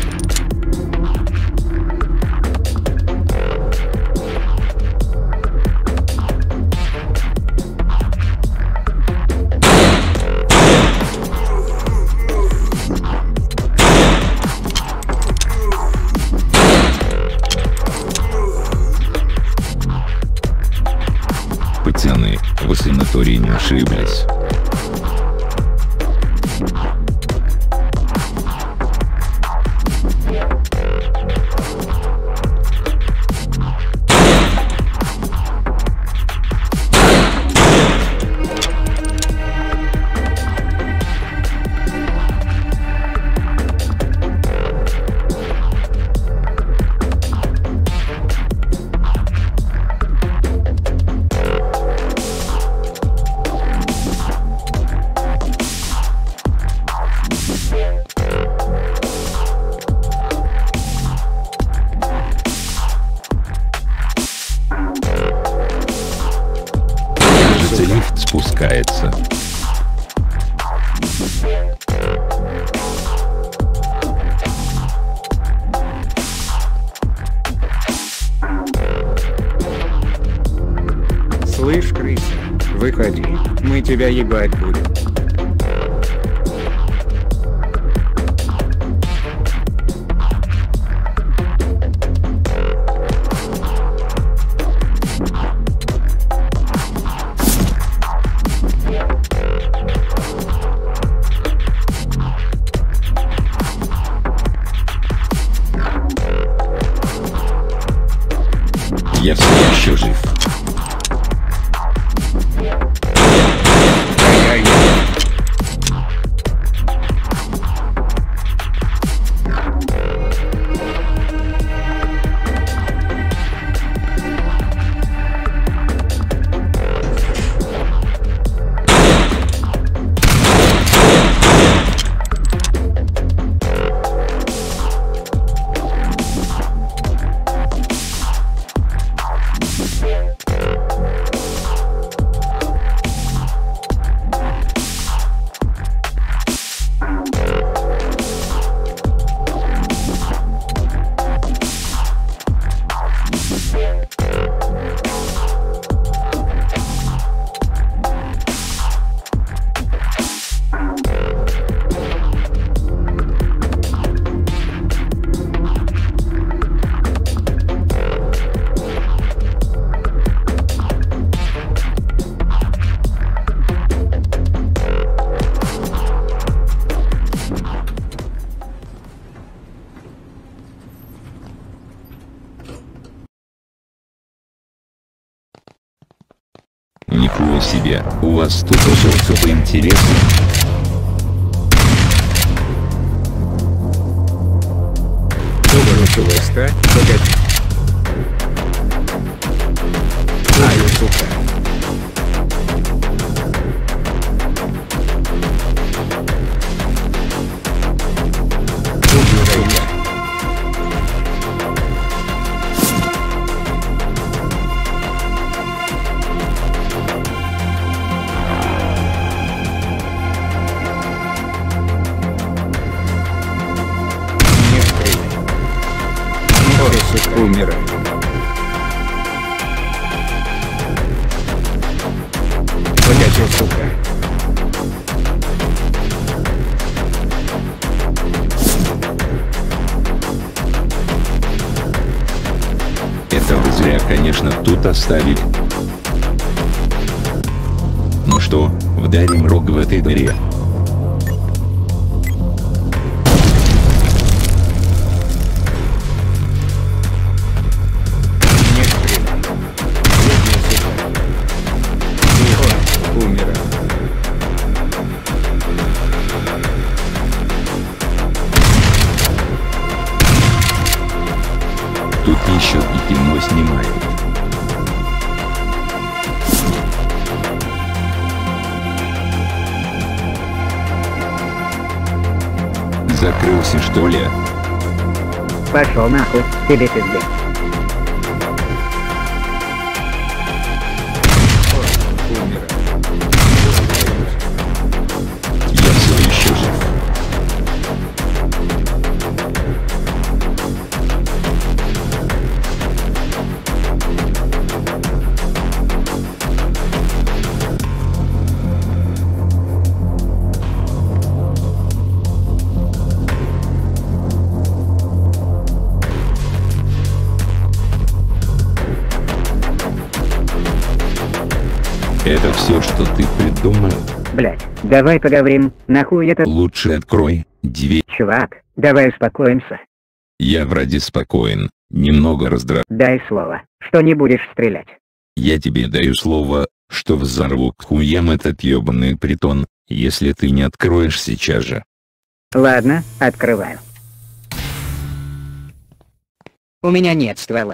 Пацаны, вы с санатории не ошиблись. Лифт спускается. Слышь, крыса, выходи, мы тебя ебать будем. Я все еще жив. Нихуя себе, у вас тут уже все поинтереснее. Быстро, погоди. Ай, сука. Умирай. Погоди, сука. Это вы зря, конечно, тут оставили. Ну что, вдарим рог в этой дыре. Тут еще и кино снимают. Закрылся, что ли? Пошел нахуй, тебе пиздец. Я все еще жив. Это все, что ты придумал? Блять, давай поговорим, нахуй это... Лучше открой дверь. Чувак, давай успокоимся. Я вроде спокоен, немного раздражен. Дай слово, что не будешь стрелять. Я тебе даю слово, что взорву к хуям этот ебаный притон, если ты не откроешь сейчас же. Ладно, открываю. У меня нет ствола.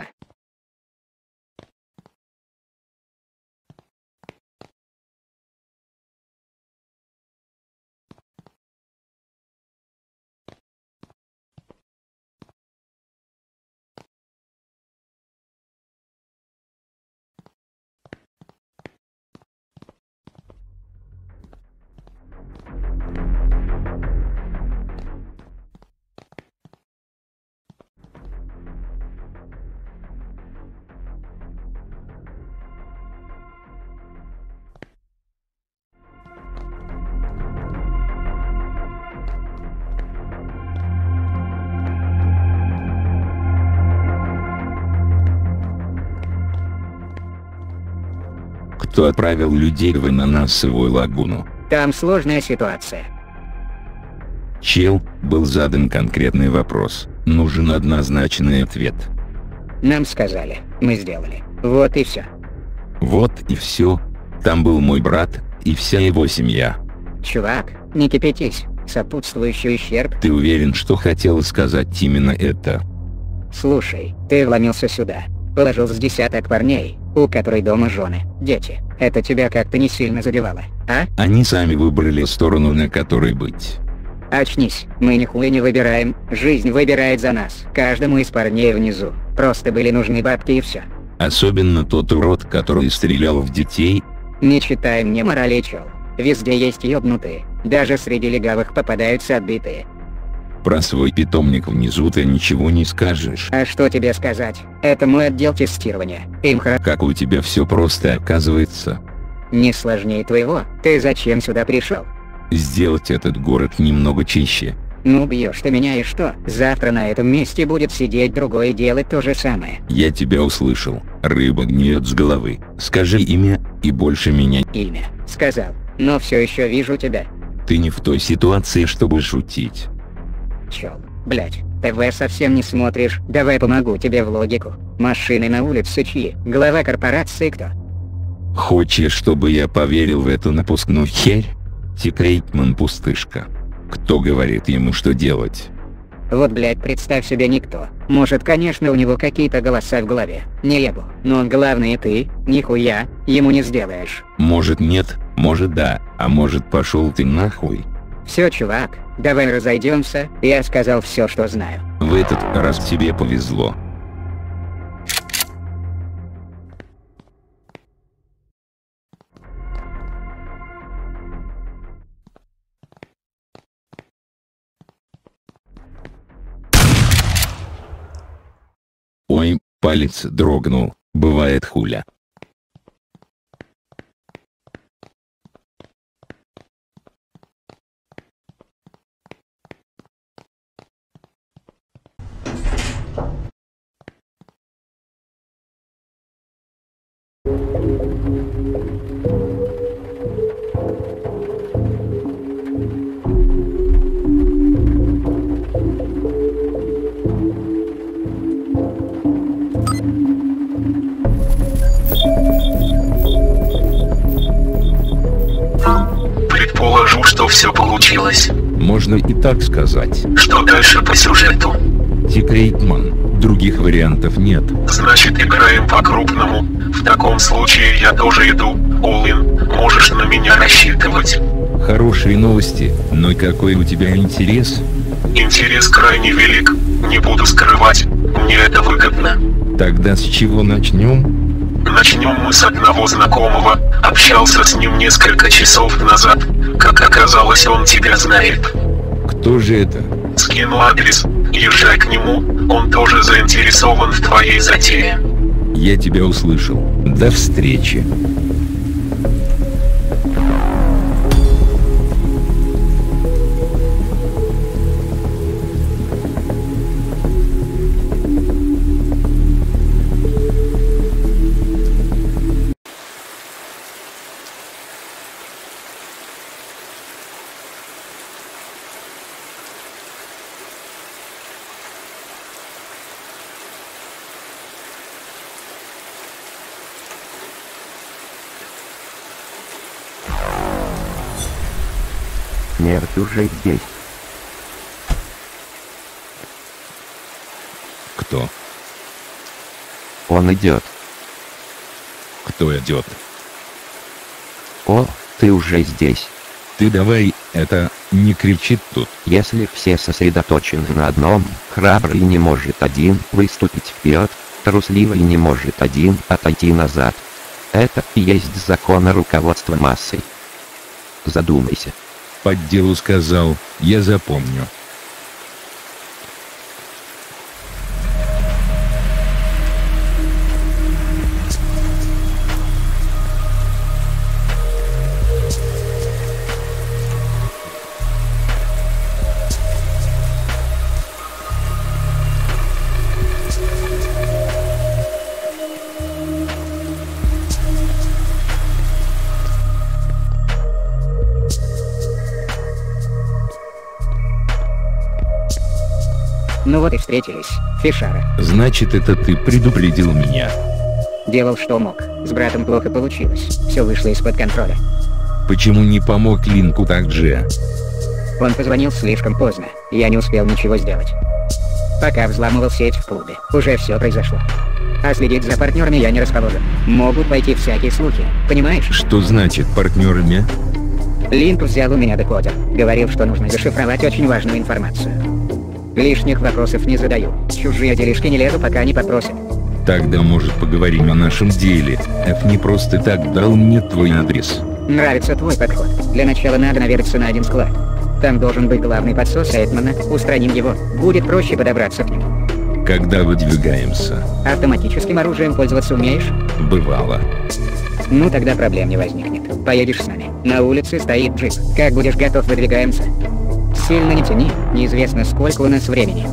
Кто отправил людей в ананасовую лагуну? Там сложная ситуация. Чел, был задан конкретный вопрос. Нужен однозначный ответ. Нам сказали, мы сделали. Вот и все. Вот и все. Там был мой брат и вся его семья. Чувак, не кипятись. Сопутствующий ущерб. Ты уверен, что хотел сказать именно это? Слушай, ты вломился сюда. Положил с десяток парней, у которой дома жены, дети. Это тебя как-то не сильно задевало, а? Они сами выбрали сторону, на которой быть. Очнись, мы нихуя не выбираем, жизнь выбирает за нас. Каждому из парней внизу. Просто были нужны бабки и все. Особенно тот урод, который стрелял в детей. Не читай мне морали, чел. Везде есть ёбнутые. Даже среди легавых попадаются отбитые. Про свой питомник внизу ты ничего не скажешь. А что тебе сказать? Это мой отдел тестирования. Им хра... Как у тебя все просто оказывается. Не сложнее твоего. Ты зачем сюда пришел? Сделать этот город немного чище. Ну бьешь ты меня и что? Завтра на этом месте будет сидеть другой и делать то же самое. Я тебя услышал. Рыба гниет с головы. Скажи имя, и больше меня... Имя. Сказал. Но все еще вижу тебя. Ты не в той ситуации, чтобы шутить. Чел, блять, ТВ совсем не смотришь, давай помогу тебе в логику. Машины на улице чьи? Глава корпорации кто? Хочешь, чтобы я поверил в эту напускную херь? Тикейтман пустышка. Кто говорит ему, что делать? Вот, блядь, представь себе никто. Может, конечно, у него какие-то голоса в голове. Не ебу. Но он главный, и ты, нихуя, ему не сделаешь. Может нет, может да, а может пошел ты нахуй. Все, чувак, давай разойдемся, я сказал все, что знаю. В этот раз тебе повезло. Ой, палец дрогнул, бывает хуля. Предположу, что все получилось. Можно и так сказать. Что дальше по сюжету? Тик Рейтман, других вариантов нет. Значит, играем по-крупному. В таком случае я тоже иду. All-in. Можешь на меня рассчитывать. Хорошие новости, но какой у тебя интерес? Интерес крайне велик. Не буду скрывать. Мне это выгодно. Тогда с чего начнем? Начнем мы с одного знакомого. Общался с ним несколько часов назад. Как оказалось, он тебя знает. Кто же это? Скину адрес. Езжай к нему. Он тоже заинтересован в твоей затее. Я тебя услышал. До встречи. Смерть уже здесь. Кто? Он идет. Кто идет? О, ты уже здесь. Ты давай, это, не кричит тут. Если все сосредоточены на одном, храбрый не может один выступить вперед, трусливый не может один отойти назад. Это и есть закон руководства массой. Задумайся. По делу сказал, я запомню. Ну вот и встретились, Фишара. Значит, это ты предупредил меня. Делал что мог. С братом плохо получилось. Все вышло из-под контроля. Почему не помог Линку так же? Он позвонил слишком поздно. Я не успел ничего сделать. Пока взламывал сеть в клубе, уже все произошло. А следить за партнерами я не расположен. Могут пойти всякие слухи, понимаешь? Что значит партнерами? Линк взял у меня декодер. Говорил, что нужно зашифровать очень важную информацию. Лишних вопросов не задаю. Чужие делишки не лезу, пока не попросят. Тогда, может, поговорим о нашем деле. Эф не просто так дал мне твой адрес. Нравится твой подход. Для начала надо наведаться на один склад. Там должен быть главный подсос Эйтмана. Устраним его. Будет проще подобраться к нему. Когда выдвигаемся? Автоматическим оружием пользоваться умеешь? Бывало. Ну тогда проблем не возникнет. Поедешь с нами. На улице стоит джип. Как будешь готов, выдвигаемся. Сильно не тяни, неизвестно сколько у нас времени.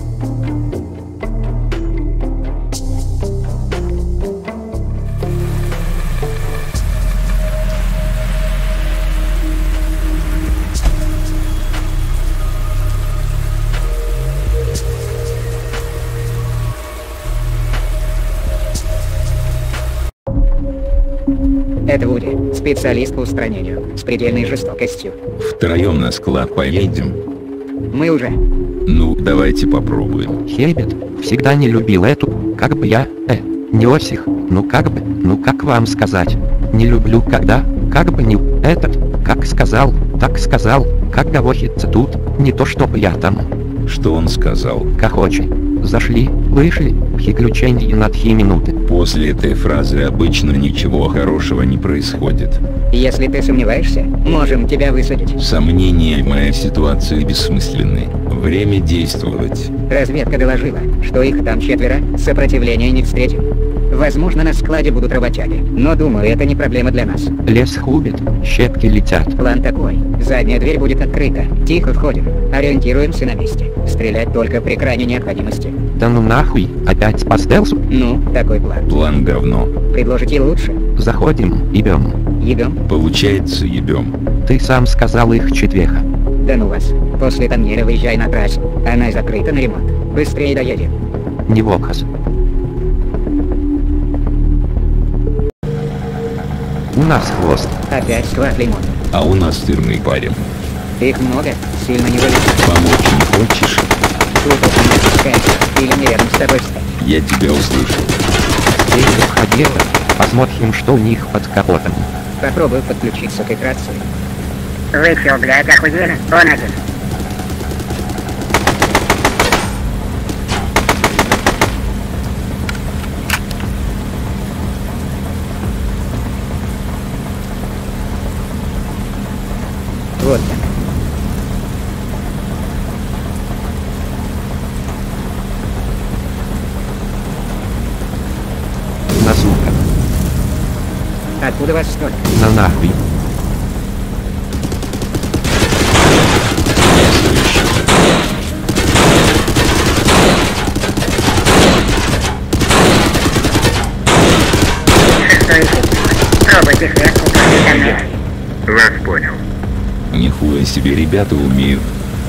Это Вуди, специалист по устранению, с предельной жестокостью. Втроем на склад поедем. Мы уже. Ну, давайте попробуем. Хейбет всегда не любил эту, как бы я, э, не осих, ну как бы, ну как вам сказать. Не люблю когда, как бы не, этот, как сказал, так сказал, как говорится тут, не то чтобы я там. Что он сказал? Короче, зашли, вышли, приключения на три минуты. После этой фразы обычно ничего хорошего не происходит. Если ты сомневаешься, можем тебя высадить. Сомнения в моей ситуации бессмысленны. Время действовать. Разведка доложила, что их там четверо, сопротивления не встретим. Возможно, на складе будут работяги, но думаю, это не проблема для нас. Лес хубит, щепки летят. План такой. Задняя дверь будет открыта. Тихо входим. Ориентируемся на месте. Стрелять только при крайней необходимости. Да ну нахуй, опять по стелсу? Ну, такой план. План говно. Предложите лучше. Заходим, ебем. Ебем? Получается, ебем. Ты сам сказал их четверо. Да ну вас. После Тамнера выезжай на трассу. Она закрыта на ремонт. Быстрее доедем. Не вокас. У нас хвост. Опять склад лимона. А у нас тырный парень. Их много, сильно не вылезет. Помочь не хочешь? Тут не спускайся, или не рядом с тобой встать. Я тебя услышал. Ты входила, посмотрим, что у них под капотом. Попробую подключиться к рации. Вы чё, блядь, охуели? Он один. Вот так. На сука. Откуда вас столько? На нахуй. Шестой эффект. Пробуйте сверху после Тамнера. Вас понял. Нихуя себе ребята умеют.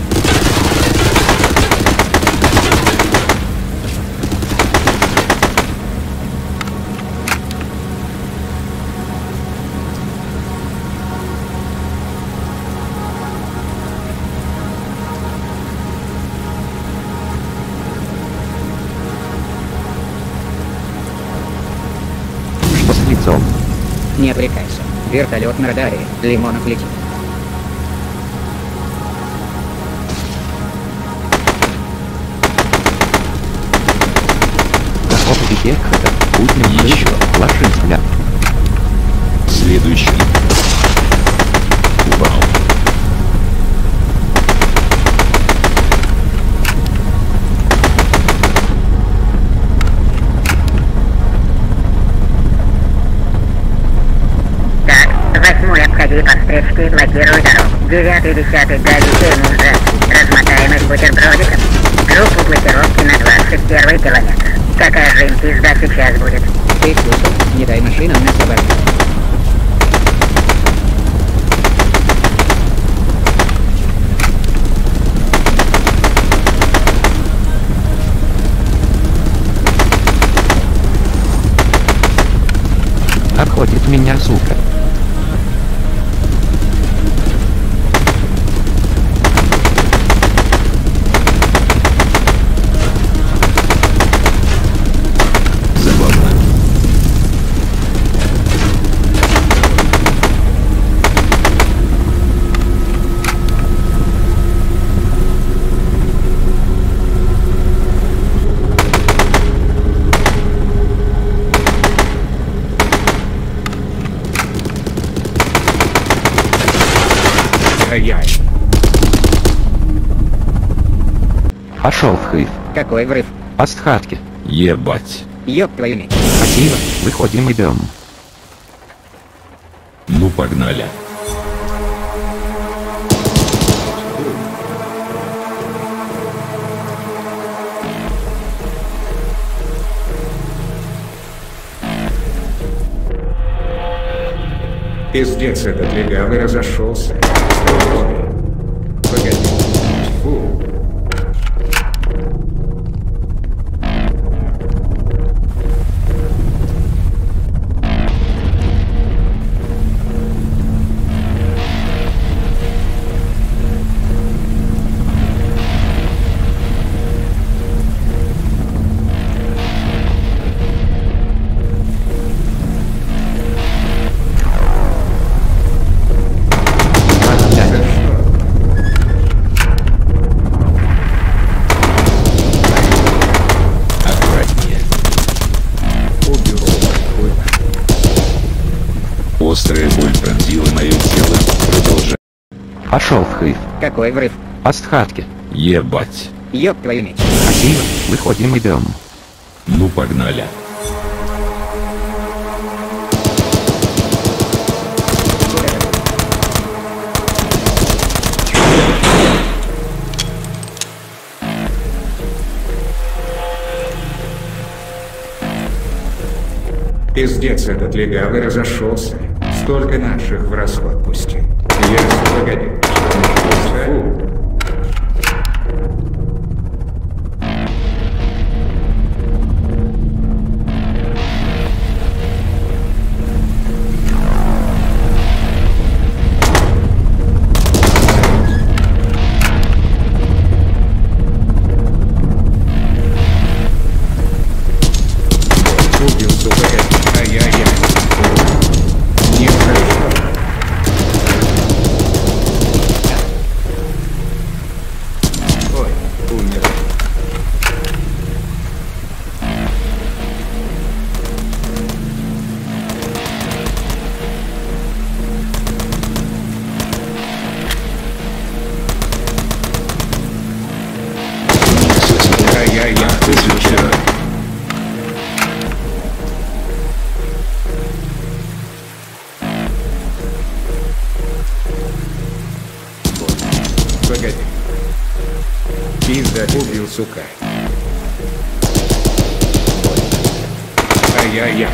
Что с лицом? Не отвлекайся. Вертолет на радаре. Лимонов летит. Захоп эффекта. Путнем Еще. Ложись, Следующий. Упал. Так, восьмой обходи по встречке, блокируй дорогу. Девятый, десятый, дай детей мужа. Размотаем их бутербродиком. Группу блокировки на двадцать первый километр. Какая же им пизда сейчас будет? Ты слышал? Не дай машинам нас оборвать. Обходит меня, сука. Забавно. Ай-яй. Пошел в хыв. Какой врыв? По стхатке. Ебать. Ёб твою мать. Спасибо. Выходим, идем. Ну погнали. Пиздец, этот легавый разошелся. Погоди. Фу. Острая боль пронзила мое тело. Продолжай. Пошел в хыв. Какой врыв? Астхатки. Ебать. Ёб твою меч. Спасибо. Выходим, идем. Ну погнали. Пиздец, этот легавый разошелся. Столько наших в расход пустил. Я... Погоди. Фу. Убил, сука. Ай-яй-яй. Нехорошо. Ой, умер. Ай-яй-яй, ты случайно. Погоди. Пизда, убил, сука. Ай-яй-яй.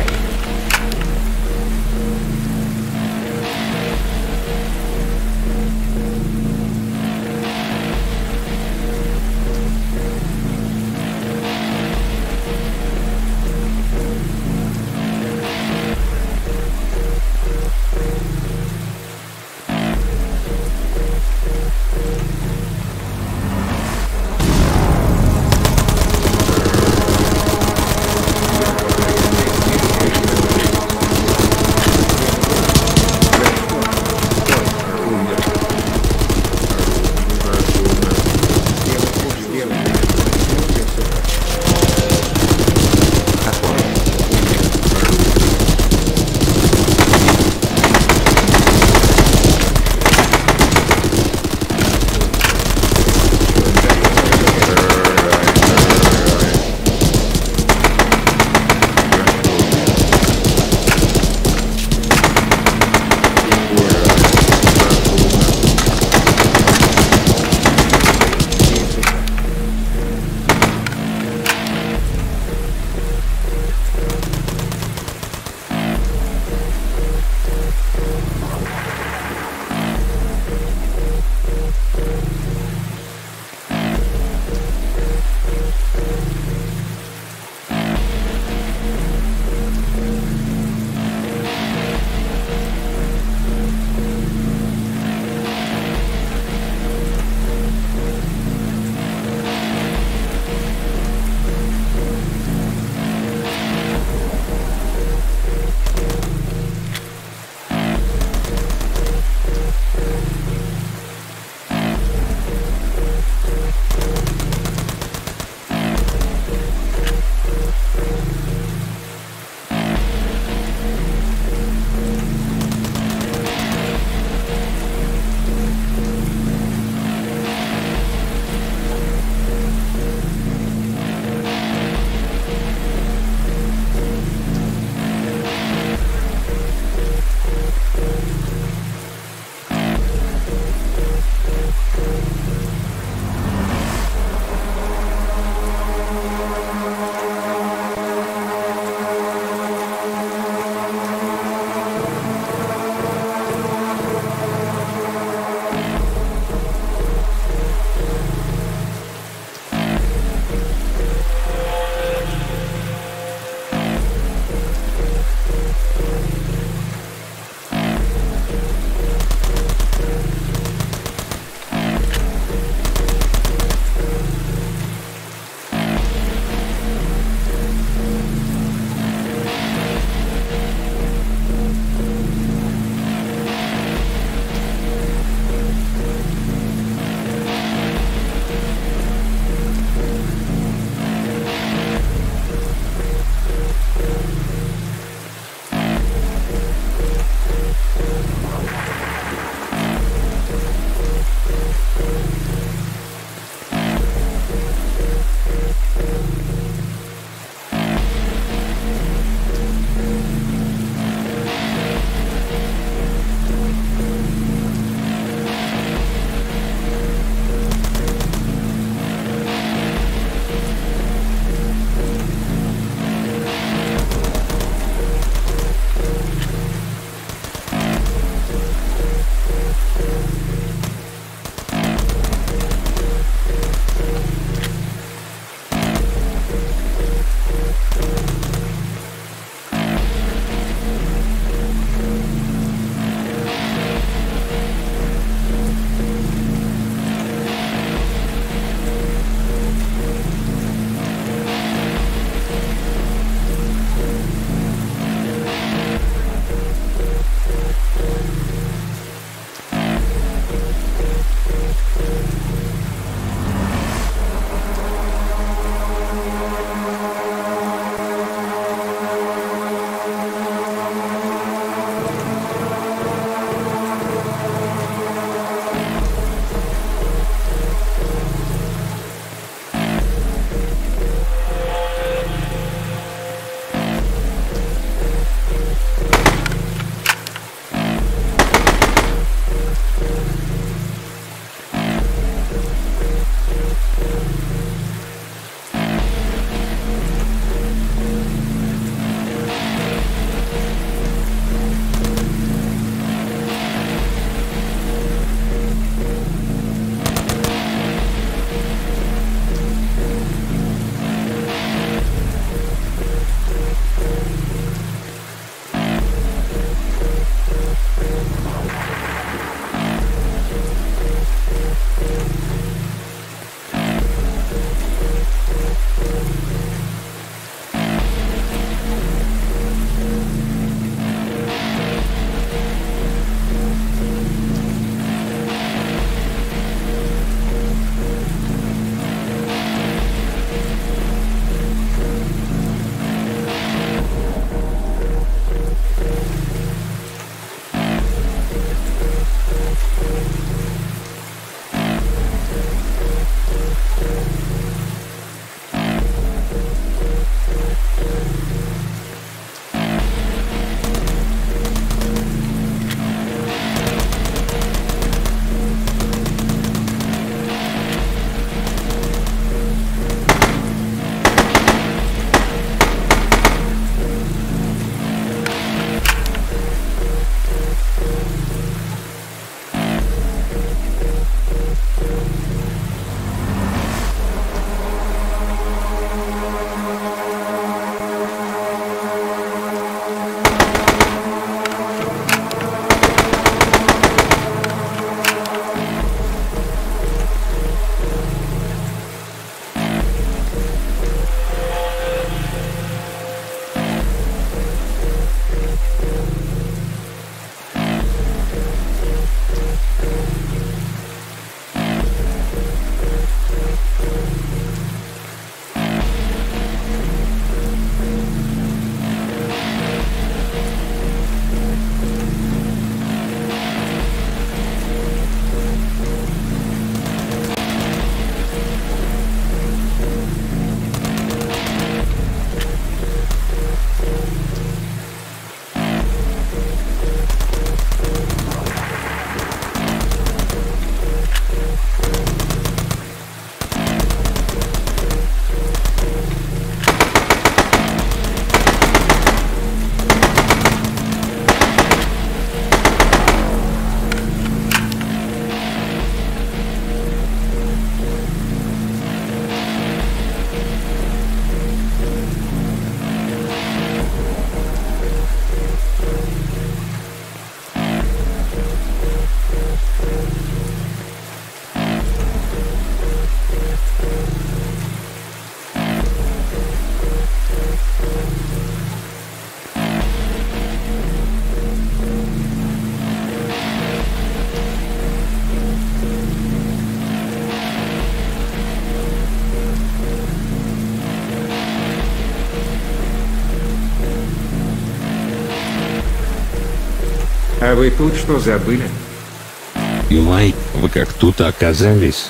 А вы тут что забыли? Илай, вы как тут оказались?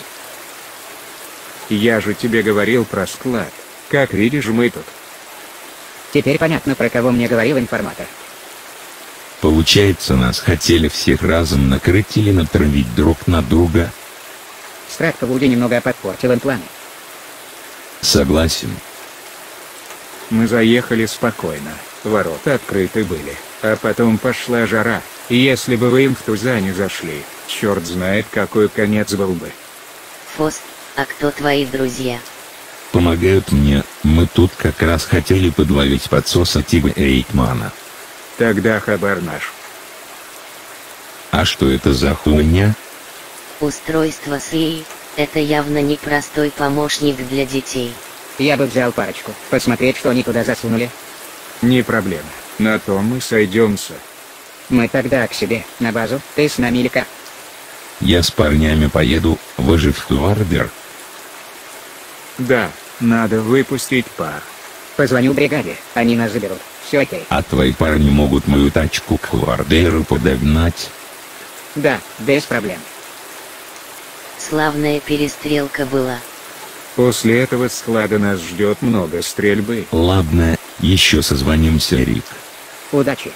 Я же тебе говорил про склад. Как видишь, мы тут. Теперь понятно, про кого мне говорил информатор. Получается, нас хотели всех разом накрыть или натравить друг на друга? Страх по Вуде немного подпортил им планы. Согласен. Мы заехали спокойно. Ворота открыты были. А потом пошла жара. И если бы вы им в туза не зашли, черт знает какой конец был бы. Фос, а кто твои друзья? Помогают мне, мы тут как раз хотели подловить подсоса Тига Эйтмана. Тогда хабар наш. А что это за хуйня? Устройство СИИ – это явно непростой помощник для детей. Я бы взял парочку, посмотреть, что они туда засунули. Не проблема, на том мы сойдемся. Мы тогда к себе, на базу, ты с нами или как? Я с парнями поеду, вы же в Хвардер. Да, надо выпустить пар. Позвоню бригаде, они нас заберут. Все окей. А твои парни могут мою тачку к Хвардеру подогнать? Да, без проблем. Славная перестрелка была. После этого склада нас ждет много стрельбы. Ладно, еще созвонимся, Рик. Удачи.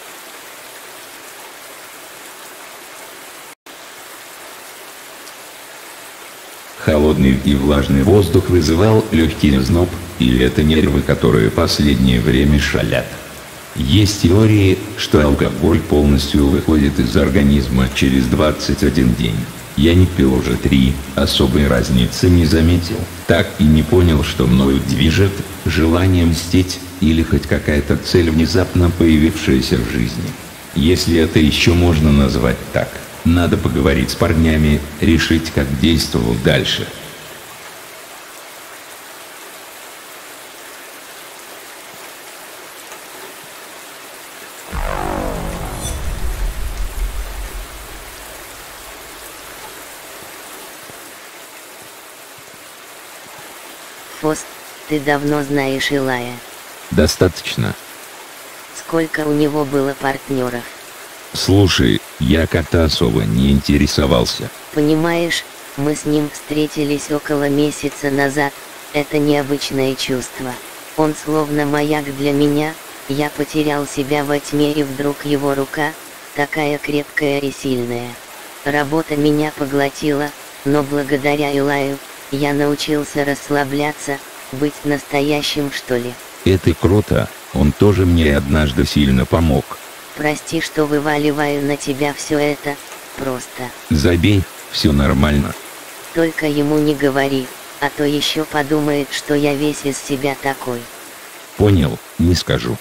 Холодный и влажный воздух вызывал легкий озноб, или это нервы, которые последнее время шалят. Есть теории, что алкоголь полностью выходит из организма через двадцать один день. Я не пил уже три, особой разницы не заметил. Так и не понял, что мною движет желание мстить, или хоть какая-то цель, внезапно появившаяся в жизни. Если это еще можно назвать так. Надо поговорить с парнями, решить, как действовать дальше. Фос, ты давно знаешь Илая? Достаточно. Сколько у него было партнеров? Слушай, я как-то особо не интересовался. Понимаешь, мы с ним встретились около месяца назад. Это необычное чувство. Он словно маяк для меня. Я потерял себя во тьме, и вдруг его рука, такая крепкая и сильная. Работа меня поглотила, но благодаря Илаю, я научился расслабляться, быть настоящим, что ли. Это круто, он тоже мне однажды сильно помог. Прости, что вываливаю на тебя все это, просто. Забей, все нормально. Только ему не говори, а то еще подумает, что я весь из себя такой. Понял, не скажу.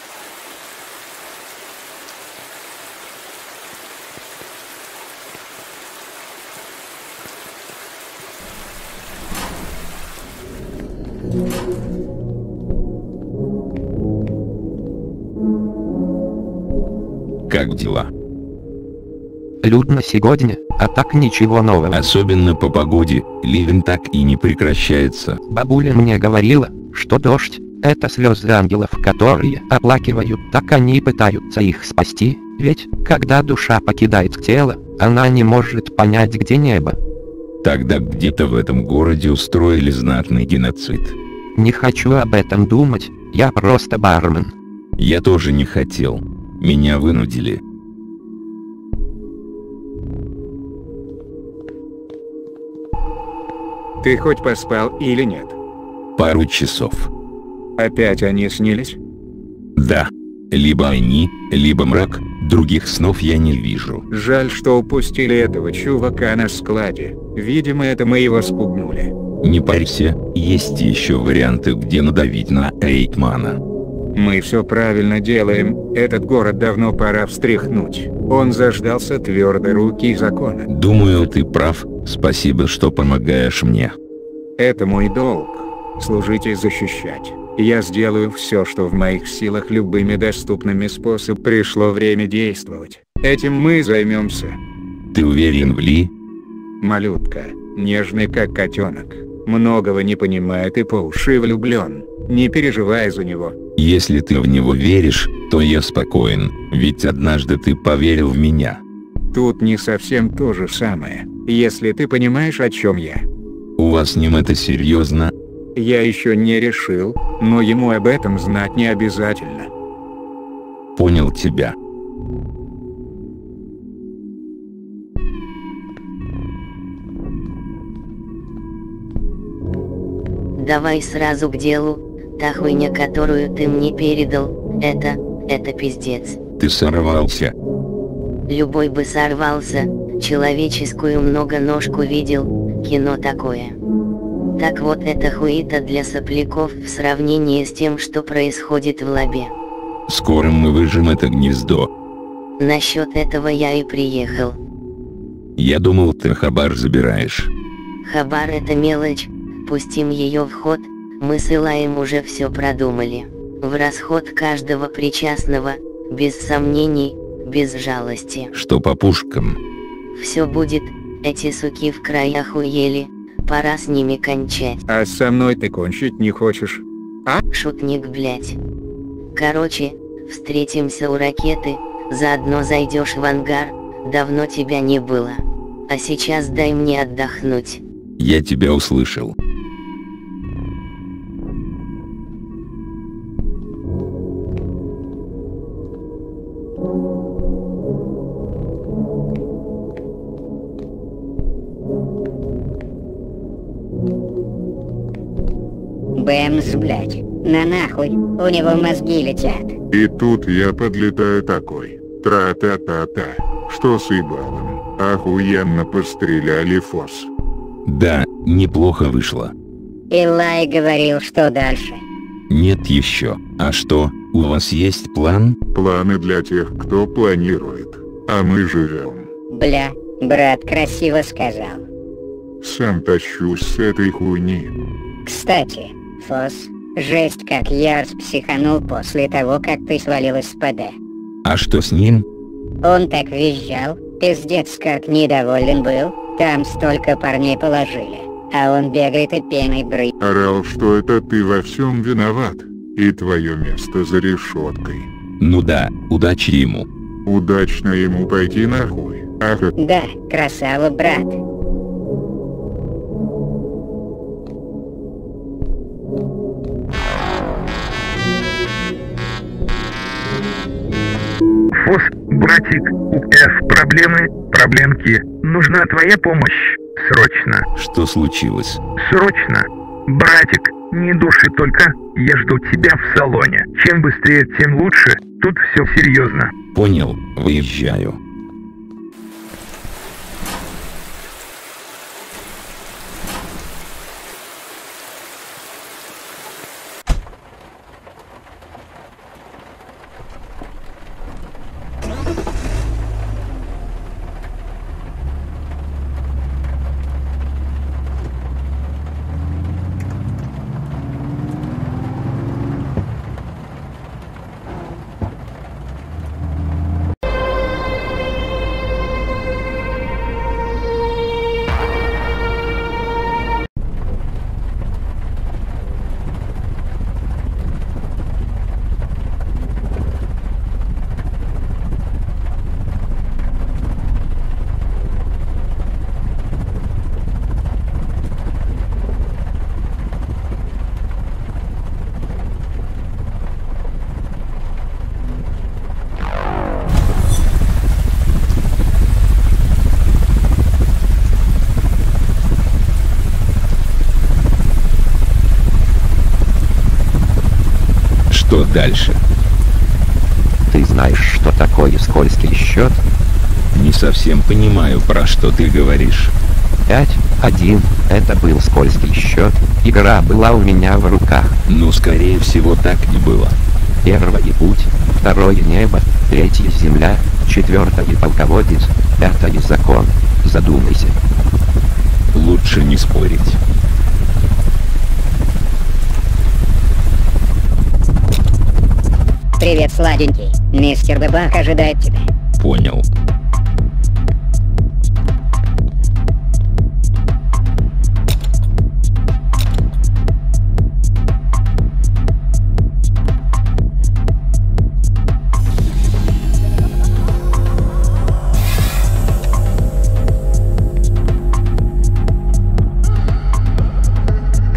Как дела? Людно сегодня, а так ничего нового. Особенно по погоде, ливень так и не прекращается. Бабуля мне говорила, что дождь — это слезы ангелов, которые оплакивают, так они пытаются их спасти, ведь, когда душа покидает тело, она не может понять, где небо. Тогда где-то в этом городе устроили знатный геноцид. Не хочу об этом думать, я просто бармен. Я тоже не хотел. Меня вынудили. Ты хоть поспал или нет? Пару часов. Опять они снились? Да. Либо они, либо мрак, других снов я не вижу. Жаль, что упустили этого чувака на складе. Видимо, это мы его спугнули. Не парься, есть еще варианты, где надавить на Эйтмана. Мы все правильно делаем, этот город давно пора встряхнуть. Он заждался твердой руки закона. Думаю, ты прав, спасибо, что помогаешь мне. Это мой долг. Служить и защищать. Я сделаю все, что в моих силах, любыми доступными способами. Пришло время действовать. Этим мы займемся. Ты уверен в Ли? Малютка, нежный как котенок. Многого не понимает и по уши влюблен. Не переживай за него. Если ты в него веришь, то я спокоен, ведь однажды ты поверил в меня. Тут не совсем то же самое, если ты понимаешь, о чем я. У вас с ним это серьезно? Я еще не решил, но ему об этом знать не обязательно. Понял тебя. Давай сразу к делу. Та хуйня, которую ты мне передал, это, это пиздец. Ты сорвался. Любой бы сорвался, человеческую многоножку видел, кино такое. Так вот это хуета для сопляков в сравнении с тем, что происходит в лабе. Скоро мы выжжем это гнездо. Насчет этого я и приехал. Я думал, ты хабар забираешь. Хабар это мелочь, пустим ее в ход, мы с Илаем уже все продумали. В расход каждого причастного, без сомнений, без жалости. Что по пушкам? Все будет, эти суки в краях уели, пора с ними кончать. А со мной ты кончить не хочешь? А? Шутник, блять. Короче, встретимся у ракеты, заодно зайдешь в ангар, давно тебя не было. А сейчас дай мне отдохнуть. Я тебя услышал. Бэмс, блядь. На нахуй, у него мозги летят. И тут я подлетаю такой. Тра-та-та-та. Что с ебалом? Охуенно постреляли, Фос. Да, неплохо вышло. Илай говорил, что дальше. Нет еще. А что, у вас есть план? Планы для тех, кто планирует. А мы живем. Бля, брат красиво сказал. Сам тащусь с этой хуйни. Кстати, Фос, жесть как я распсиханул после того, как ты свалил из ПД. А что с ним? Он так визжал, пиздец как недоволен был, там столько парней положили, а он бегает и пеной брызжет. Орал, что это ты во всем виноват, и твое место за решеткой. Ну да, удачи ему. Удачно ему пойти нахуй, ага. Да, красава, брат. Фос, братик, у F проблемы, проблемки. Нужна твоя помощь. Срочно. Что случилось? Срочно. Братик, не души только. Я жду тебя в салоне. Чем быстрее, тем лучше. Тут все серьезно. Понял, выезжаю. Что дальше? Ты знаешь, что такое скользкий счет? Не совсем понимаю, про что ты говоришь. пять один. Это был скользкий счет. Игра была у меня в руках. Ну, скорее всего, так и было. Первое путь, второе небо, третье земля, четвертое полководец, пятое закон. Задумайся. Лучше не спорить. Привет, сладенький. Мистер Бабах ожидает тебя. Понял.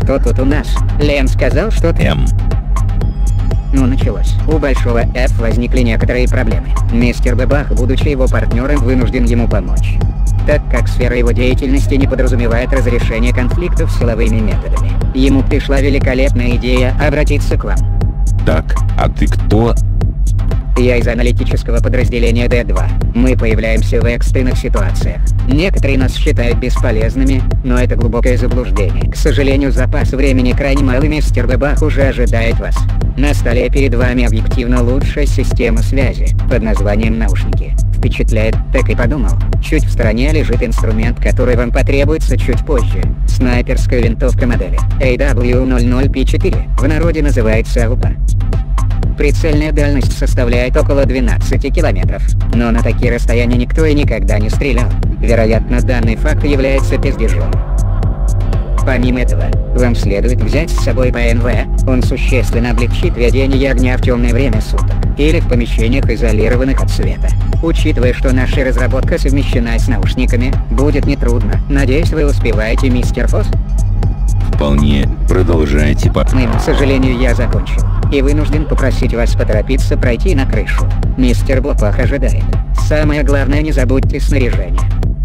кто тут у нас? Лен сказал, что ты... М. Ну началось. У Большого F возникли некоторые проблемы. Мистер Бабах, будучи его партнером, вынужден ему помочь, так как сфера его деятельности не подразумевает разрешение конфликтов силовыми методами. Ему пришла великолепная идея обратиться к вам. Так, а ты кто? Я из аналитического подразделения Д два. Мы появляемся в экстренных ситуациях. Некоторые нас считают бесполезными, но это глубокое заблуждение. К сожалению, запас времени крайне мал, и мистер Бабах уже ожидает вас. На столе перед вами объективно лучшая система связи под названием наушники. Впечатляет, так и подумал. Чуть в стороне лежит инструмент, который вам потребуется чуть позже. Снайперская винтовка модели эй дабл ю ноль ноль пи четыре, в народе называется АУПА. Прицельная дальность составляет около двенадцати километров, но на такие расстояния никто и никогда не стрелял. Вероятно, данный факт является пиздежом. Помимо этого, вам следует взять с собой Пэ Эн Вэ, он существенно облегчит ведение огня в темное время суток, или в помещениях, изолированных от света. Учитывая, что наша разработка совмещена с наушниками, будет нетрудно. Надеюсь, вы успеваете, мистер Фосс? Вполне. Продолжайте по... К сожалению, я закончил. И вынужден попросить вас поторопиться пройти на крышу. Мистер Бабах ожидает. Самое главное, не забудьте снаряжение.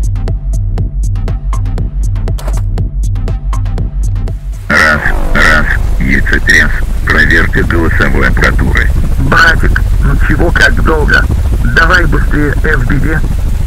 Раз, раз, яйцетряс, проверка голосовой аппаратуры. Братик, ну чего как долго? Давай быстрее эф би ди.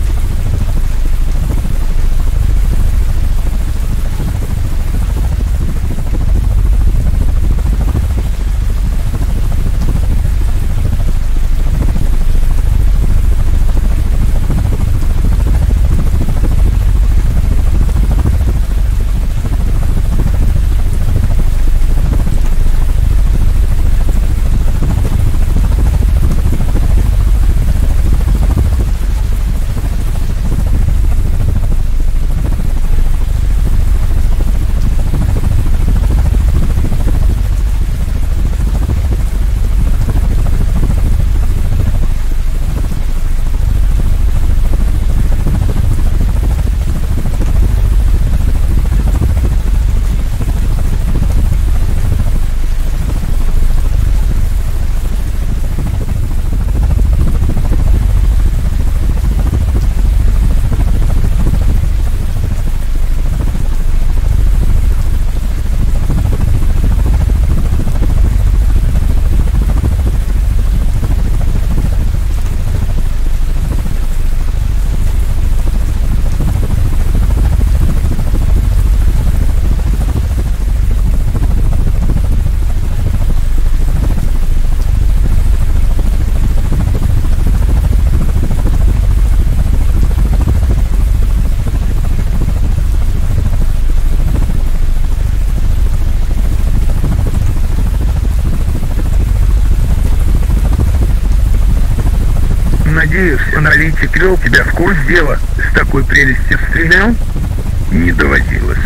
Надеюсь, аналитик вел тебя в курс дела. С такой прелестью стрелял? Не доводилось.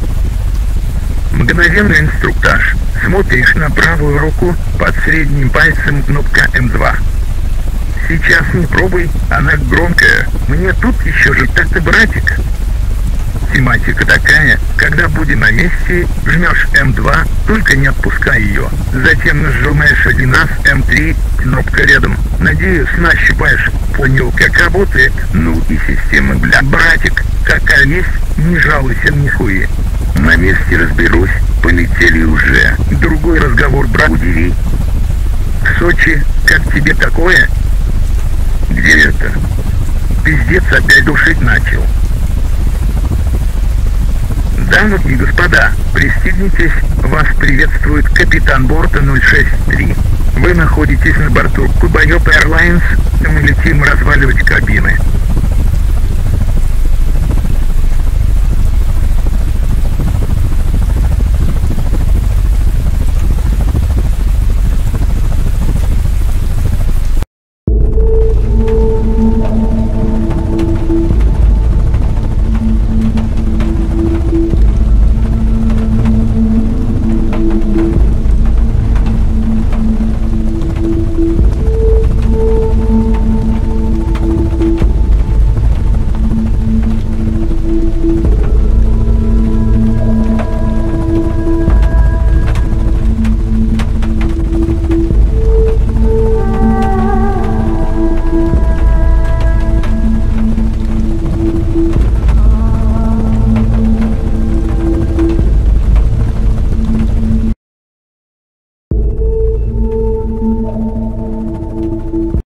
Мгновенный инструктаж. Смотришь на правую руку, под средним пальцем кнопка эм два. Сейчас не пробуй, она громкая. Мне тут еще жить, так ты, братик. Тематика такая, когда будем на месте, жмешь эм два, только не отпускай ее. Затем нажимаешь один раз эм три, кнопка рядом. Надеюсь, нащупаешь. Понял, как работает? Ну и система, бля, братик, какая есть, не жалуйся нихуя. На месте разберусь, полетели уже. Другой разговор, брат, удиви. В Сочи, как тебе такое? Где это? Пиздец опять душить начал. Дамы и господа, пристегнитесь, вас приветствует капитан борта ноль шесть три. Вы находитесь на борту Кубайоп Airlines, мы летим разваливать кабины.